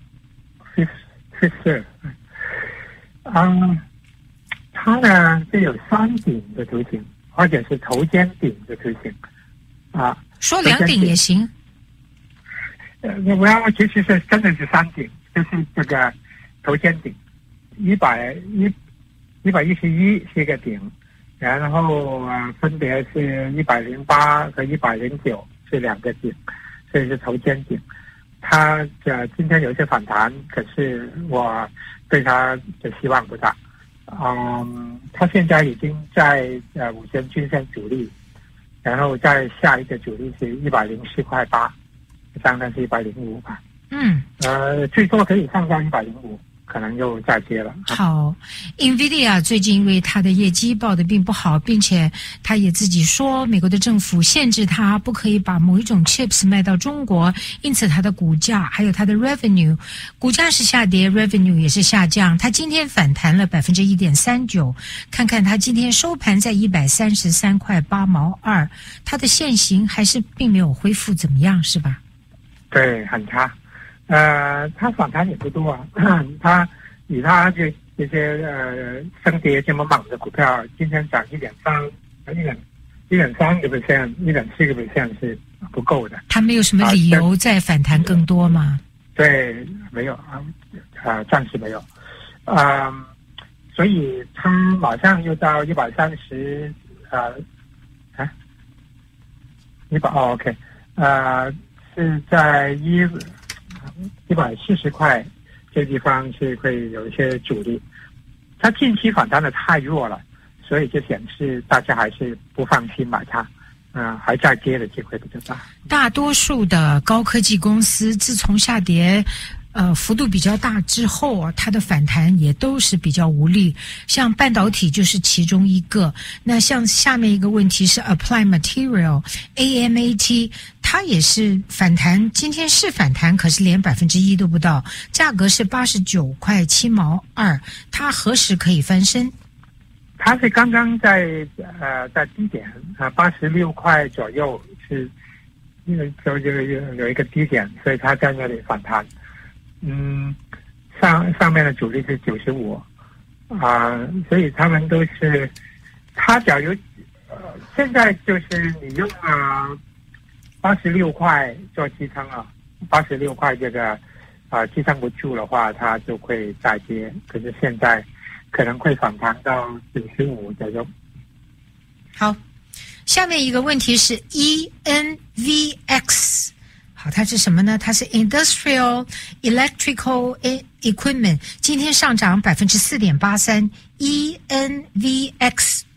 Fifth Fifth， 嗯，它呢就有三顶的图形，或者是头肩顶的图形，啊， 说两顶也行。 呃，我要其实是真的是三顶，就是这个头肩顶，一百一一百一十一是一个顶，然后啊、呃、分别是一百零八和一百零九是两个顶，所以是头肩顶。它呃今天有一些反弹，可是我对它的希望不大。嗯，它现在已经在呃五天均线阻力，然后在下一个阻力是一百零四块八，上概是一百零五吧。 嗯， 呃，最多可以上到一百零五，可能又再接了。 好 ，NVIDIA 最近因为它的业绩报得并不好，并且它也自己说，美国的政府限制它不可以把某一种 chips 卖到中国，因此它的股价还有它的 revenue， 股价是下跌 ，revenue 也是下降。它今天反弹了百分之一点三九，看看它今天收盘在一百三十三块八毛二，它的现行还是并没有恢复怎么样，是吧？ 对，很差。呃，它反弹也不多啊，它以它这这些呃升跌这么猛的股票，今天涨一点三，一点一点三个 percent， 一点四个 percent 是不够的。 它没有什么理由再反弹更多吗？ 对，没有啊，呃，暂时没有，嗯、呃，所以它马上又到一百三十，呃，啊，一百哦 ，OK， 呃，是在一。一百四十块这地方是会有一些阻力，它近期反弹的太弱了，所以就显示大家还是不放心买它，嗯、呃，还在跌的机会比较大。 大多数的高科技公司自从下跌呃幅度比较大之后啊，它的反弹也都是比较无力，像半导体就是其中一个。那像下面一个问题是 Applied Material A M A T， 它也是反弹，今天是反弹，可是连百分之一都不到，价格是八十九块七毛二，它何时可以翻身？ 它是刚刚在呃在低点啊八十六块左右是，因为有有有有一个低点，所以它在那里反弹。嗯，上上面的阻力是九十五，啊，所以他们都是，他假如呃现在就是你用啊八十六块做支撑啊，八十六块这个啊支撑不住的话，它就会再跌。可是现在可能会反弹到九十五左右。 好，下面一个问题是 E N V X。好，它是什么呢？它是 Industrial Electrical Equipment， 今天上涨百分之四点八三 ，E N V X。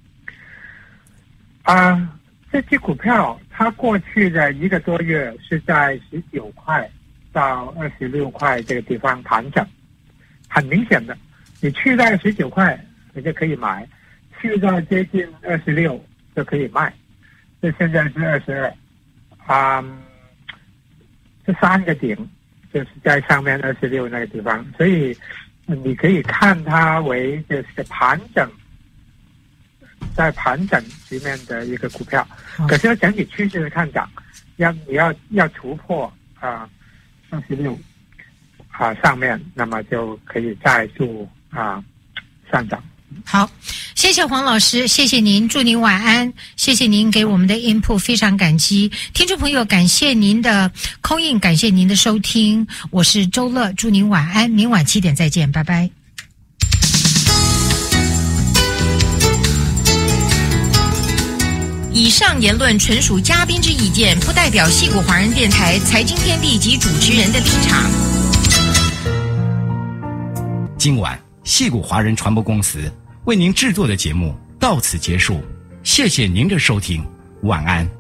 啊，这支股票它过去的一个多月是在十九块到二十六块这个地方盘整，很明显的，你去到十九块你就可以买，去到接近二十六就可以卖，这现在是二十二，啊。 这三个顶就是在上面二十六那个地方，所以你可以看它为就是盘整，在盘整局面的一个股票，可是整体趋势是看涨，要你要要突破啊二十六啊上面，那么就可以再度啊上涨。 好，谢谢黄老师，谢谢您，祝您晚安，谢谢您给我们的 input， 非常感激。听众朋友，感谢您的 call in， 感谢您的收听，我是周乐，祝您晚安，明晚七点再见，拜拜。 以上言论纯属嘉宾之意见，不代表矽谷华人电台财经天地及主持人的立场。 今晚矽谷华人传播公司为您制作的节目到此结束，谢谢您的收听，晚安。